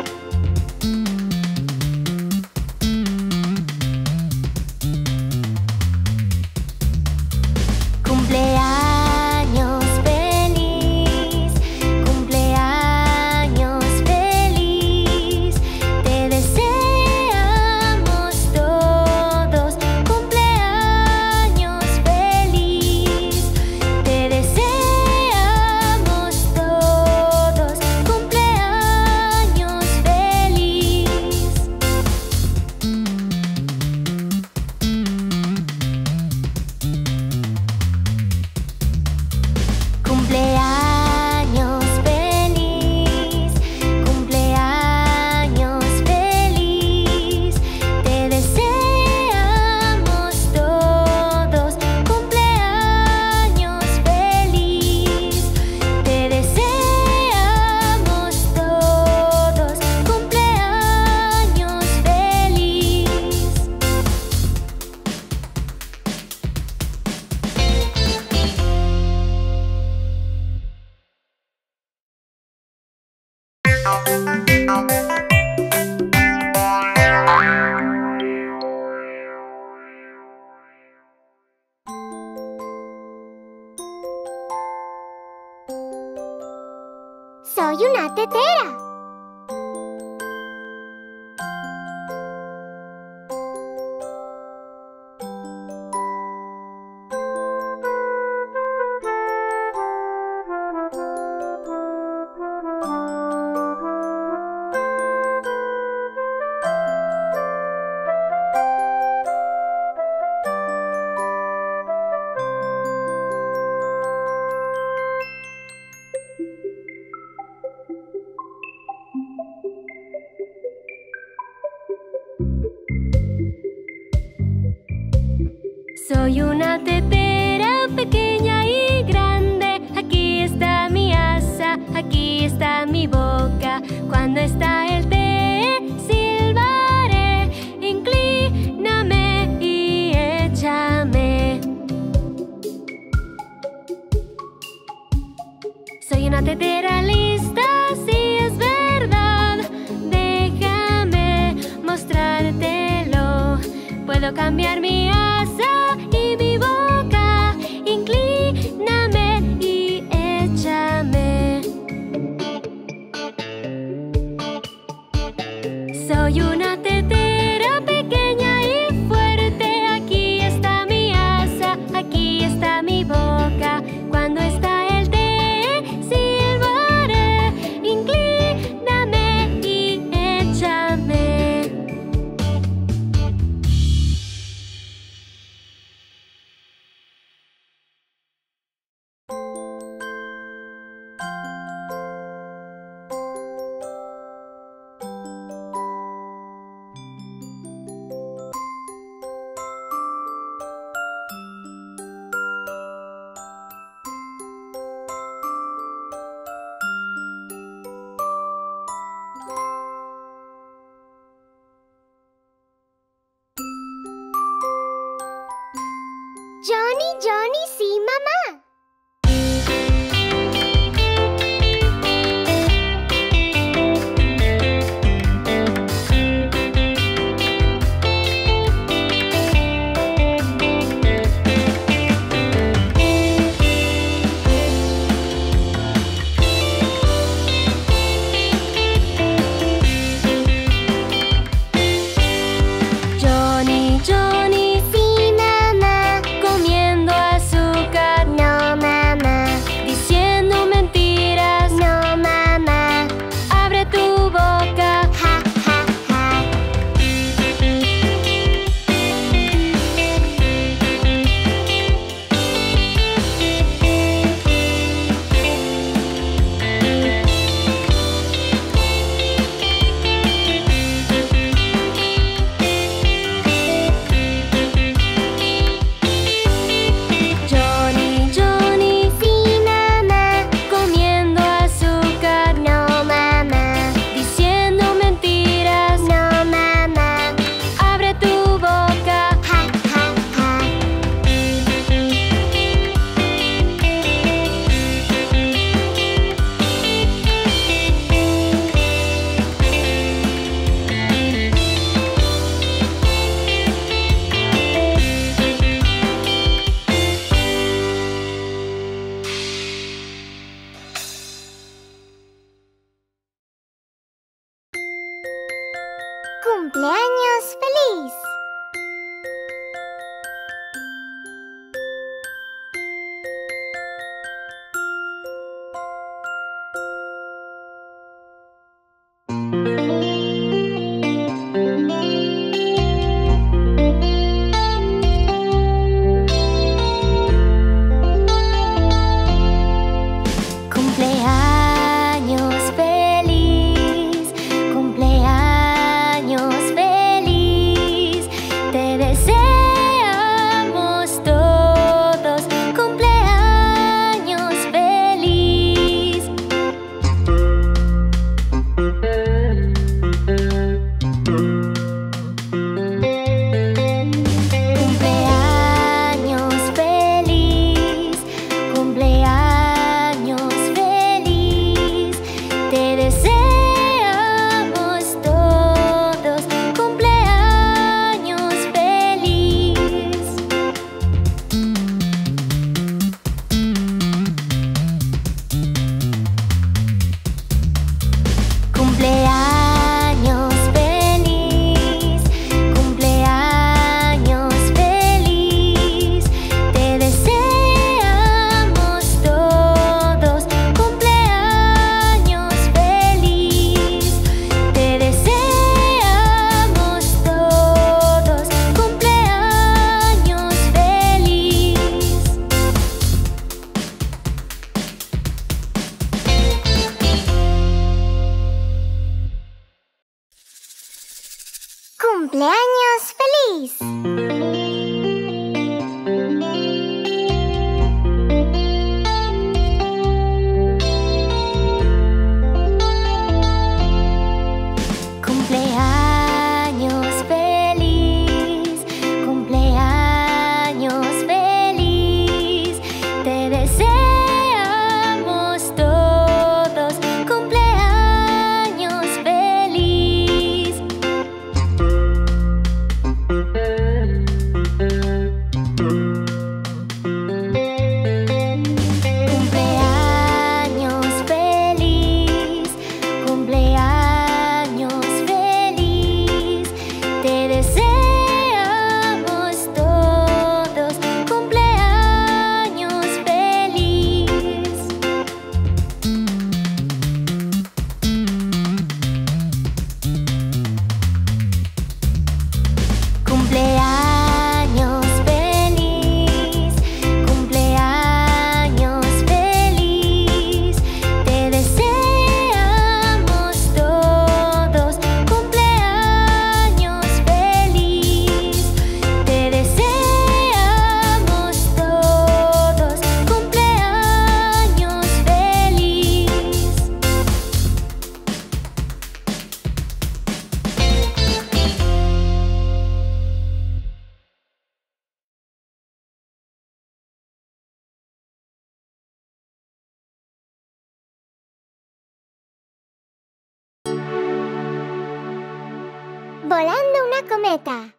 Cumpleaños feliz, cumpleaños feliz, te deseamos todos. Cumpleaños feliz, te deseamos todos. Cumpleaños feliz. Cumpleaños feliz, cumpleaños feliz, te deseamos todos. Cumpleaños feliz, te deseamos todos. Cumpleaños feliz. Soy una tetera. Soy una tetera pequeña y grande. Aquí está mi asa, aquí está mi boca. Cuando está el té, silbaré. Inclíname y échame. Soy una tetera lista, sí es verdad. Déjame mostrártelo. Puedo cambiar mi asa y mi boca. Inclíname y échame. Soy una tetera pequeña y fuerte. Aquí está mi asa, aquí está mi boca. Cuando está el té, silbaré. Inclíname y échame. Johnny, sí, mamá. Johnny, Johnny, Sí, mamá. comiendo azúcar. Volando una cometa.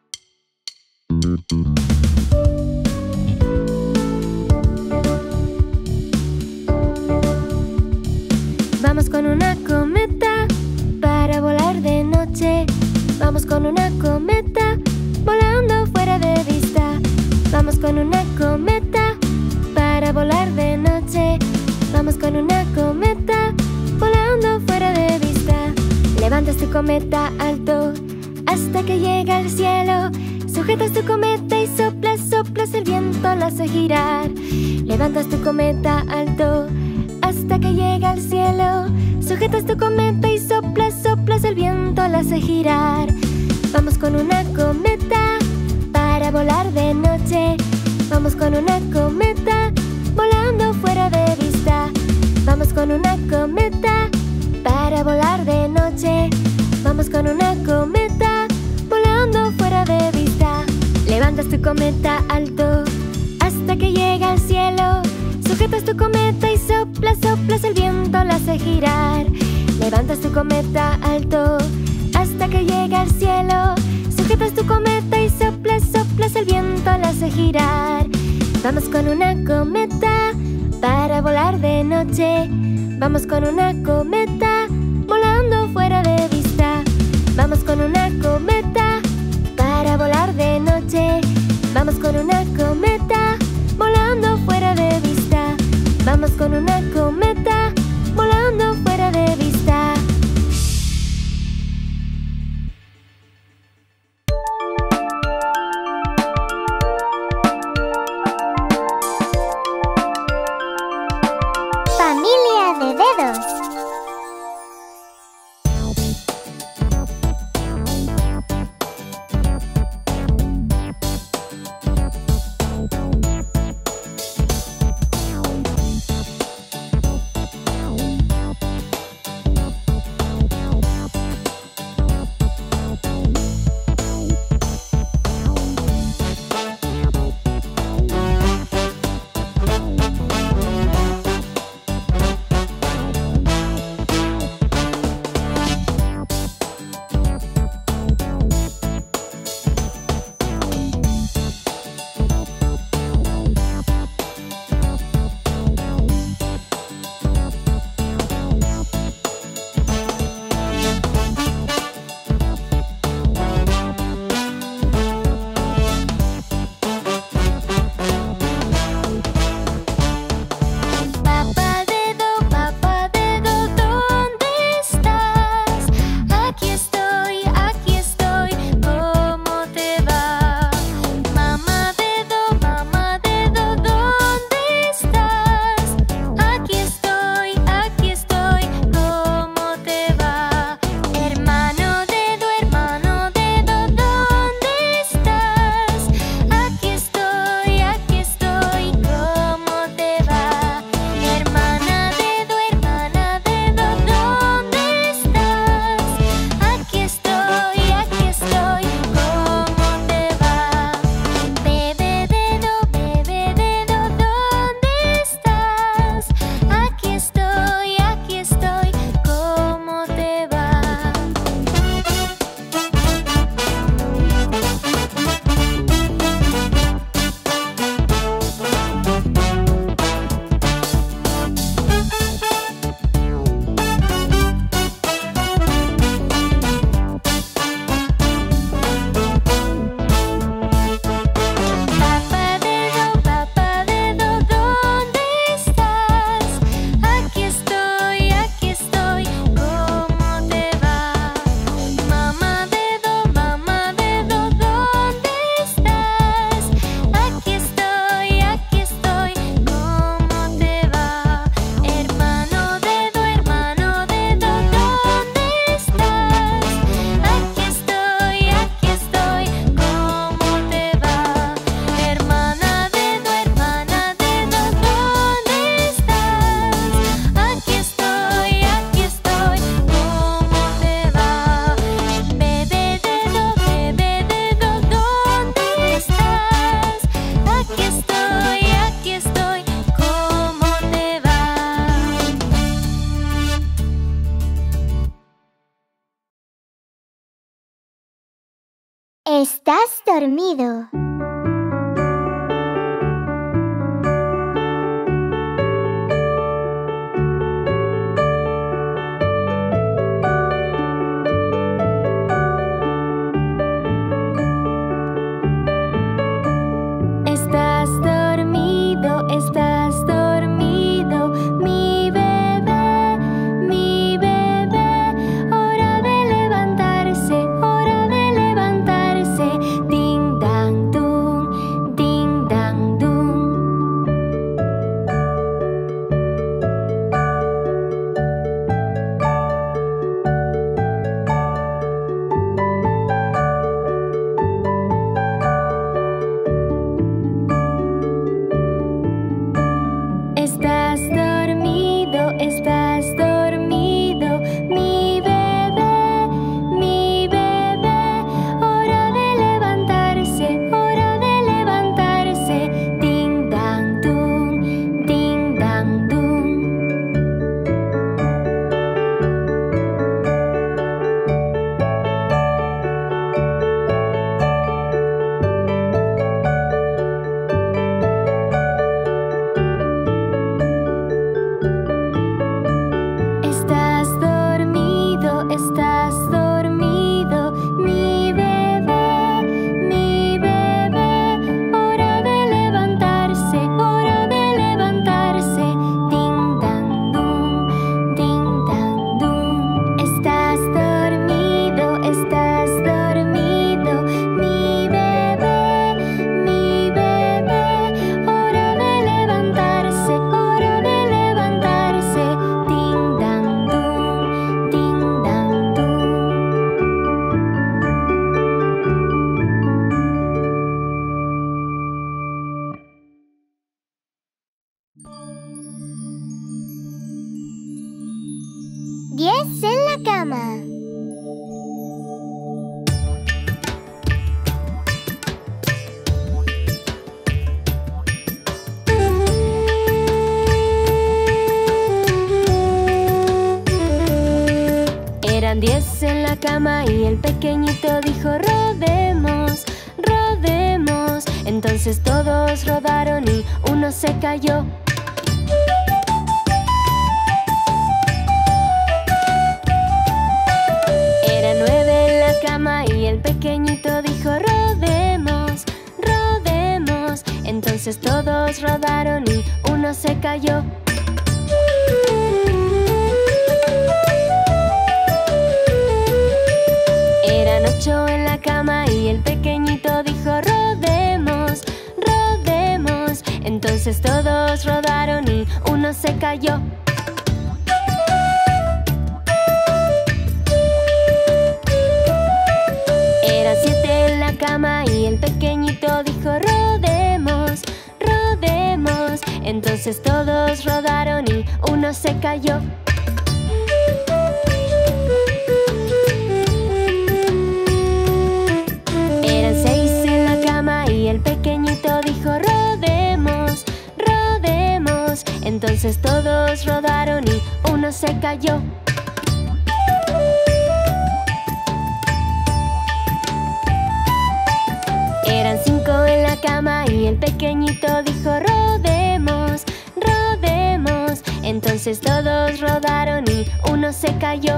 Vamos con una cometa para volar de noche. Vamos con una cometa volando fuera de vista. Vamos con una cometa para volar de noche. Vamos con una cometa volando fuera de vista. Levantas tu cometa alto hasta que llega al cielo. Sujetas tu cometa y soplas, soplas, el viento la hace girar. Levantas tu cometa alto hasta que llega al cielo. Sujetas tu cometa y soplas, soplas, el viento la hace girar. Vamos con una cometa para volar de noche. Vamos con una cometa volando fuera de vista. Vamos con una cometa para volar de noche. Vamos con una cometa volando fuera de vista. Levantas tu cometa alto hasta que llega al cielo. Sujetas tu cometa y soplas, soplas, el viento la hace girar. Levantas tu cometa alto hasta que llega al cielo. Sujetas tu cometa y soplas, soplas, el viento la hace girar. Vamos con una cometa para volar de noche. Vamos con una cometa volando fuera de vista. Vamos con una cometa para volar de noche. Vamos con una cometa volando fuera de vista. Vamos con una cometa volando fuera de vista. Familia de dedos. Estás dormido. Estás dormido, estás dormido, mi bebé, mi bebé. Hora de levantarse, hora de levantarse. Ding dang dum, ding dang dum. Estás dormido, estás dormido, mi bebé, mi bebé. Hora de levantarse, hora de levantarse. Ding dang dum, ding dang dum. Estás dormido, estás dormido, mi bebé, mi bebé. Hora de levantarse, hora de levantarse. Ding dang dum, ding dang dum. Estás dormido, estás dormido, mi bebé, mi bebé. Hora de levantarse, hora de levantarse. Ding dang dum, ding dang dum. Diez en la cama. Eran diez en la cama y el pequeñito dijo: rodemos, rodemos. Entonces todos rodaron y uno se cayó. Eran nueve en la cama y el pequeñito dijo: rodemos, rodemos. Entonces todos rodaron y uno se cayó. Eran ocho en la cama y el pequeñito dijo: rodemos, rodemos. Entonces todos rodaron y uno se cayó. Eran siete en la cama y el pequeñito dijo: rodemos, rodemos. Entonces todos rodaron y uno se cayó. Eran seis en la cama y el pequeñito dijo: rodemos, rodemos. Entonces todos rodaron y uno se cayó. Eran cinco en la cama y el pequeñito dijo: rodemos, rodemos. Entonces todos rodaron y uno se cayó.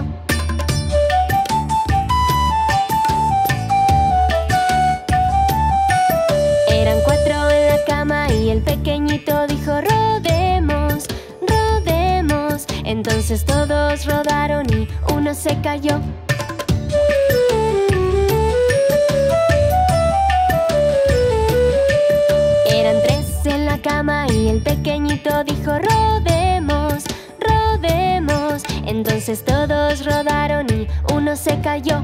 Eran cuatro en la cama y el pequeñito dijo: rodemos, rodemos. Entonces todos rodaron y uno se cayó. Eran tres en la cama y el pequeñito dijo: rodemos, rodemos. Entonces todos rodaron y uno se cayó.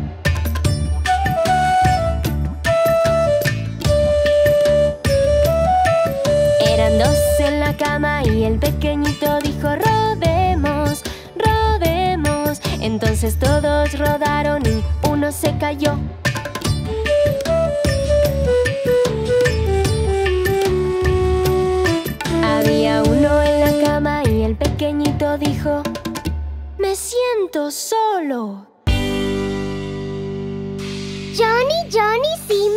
Eran dos en la cama y el pequeñito dijo: rodemos, rodemos. Entonces todos rodaron y uno se cayó. Había uno en la cama y el pequeñito dijo: me siento solo. Johnny, Johnny, sí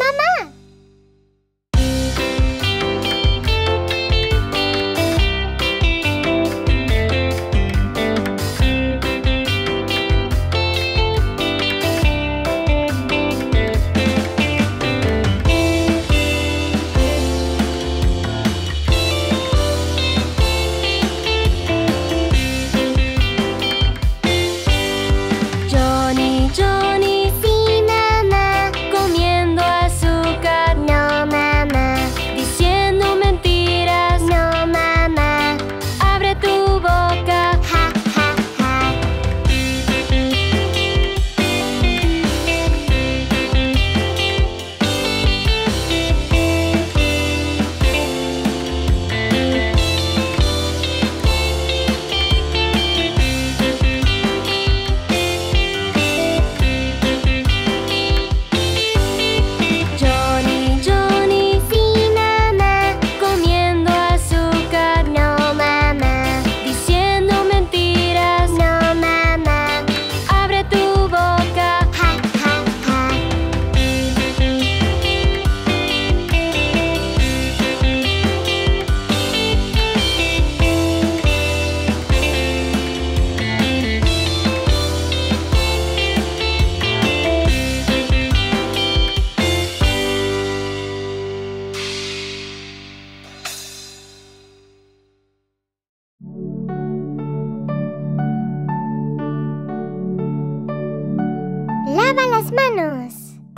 manos.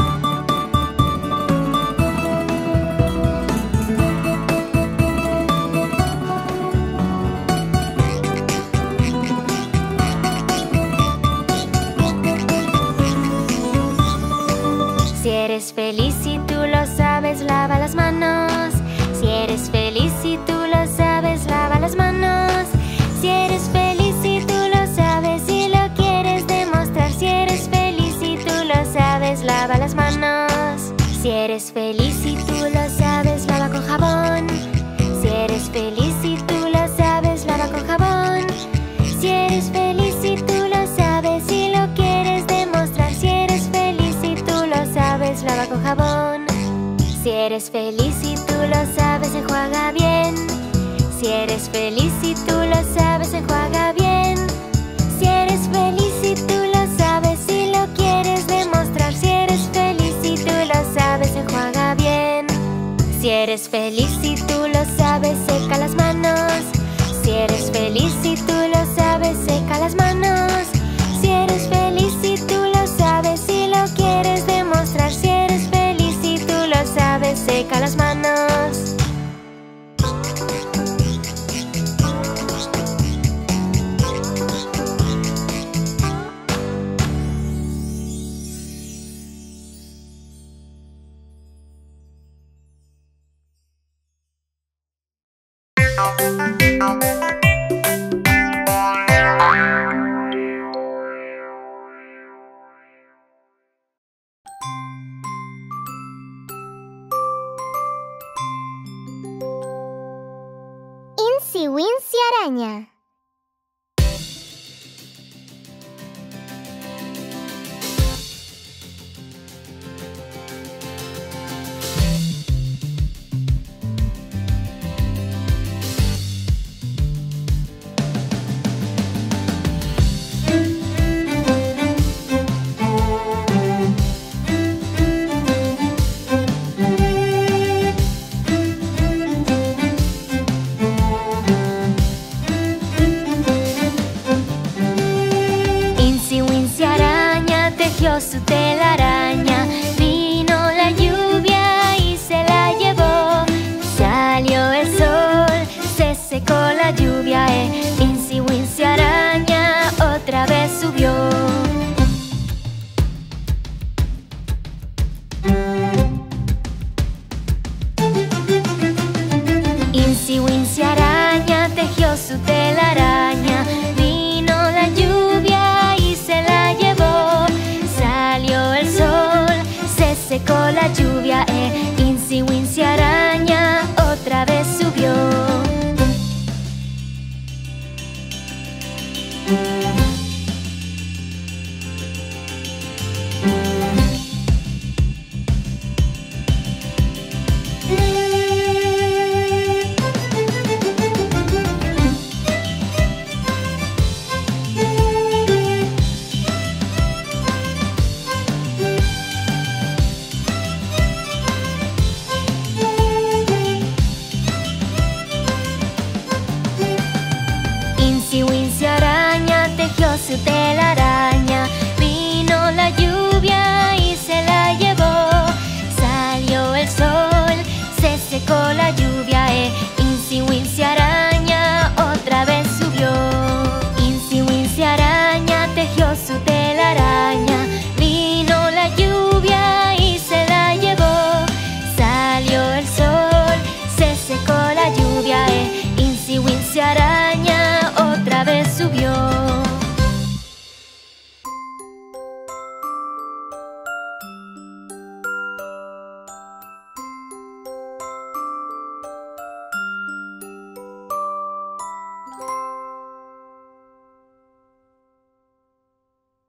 Si eres feliz y tú lo sabes, lava las manos. Si eres feliz y tú lo sabes, lava las manos. Si eres feliz y tú lo sabes y lo quieres demostrar. Si eres feliz y tú lo sabes, lava las manos. Si eres feliz y tú lo sabes, lava con jabón. Si eres feliz y tú lo sabes, lava con jabón. Si eres feliz y tú lo sabes y lo quieres demostrar. Si eres feliz y tú lo sabes, lava con jabón. Si eres feliz y tú lo sabes, enjuaga bien. Si eres feliz y tú lo sabes, enjuaga bien. Si eres feliz y tú lo sabes y lo quieres demostrar. Si eres feliz y tú lo sabes, enjuaga bien. Si eres feliz y tú lo sabes, seca las manos. Si eres feliz y tú lo sabes, seca las manos. Si eres feliz y tú lo sabes y lo quieres demostrar. Si eres feliz y tú lo sabes, seca las manos. Incy Wincy Araña. Su telaraña, vino la lluvia y se la llevó. Salió el sol, se secó la lluvia, eh. Incy Wincy Araña otra vez subió. Incy Wincy Araña tejió su telaraña, vino la lluvia y se la llevó. Salió el sol, se secó la lluvia, eh. Incy Wincy Araña otra vez subió. Incy Wincy Araña tejió su telaraña.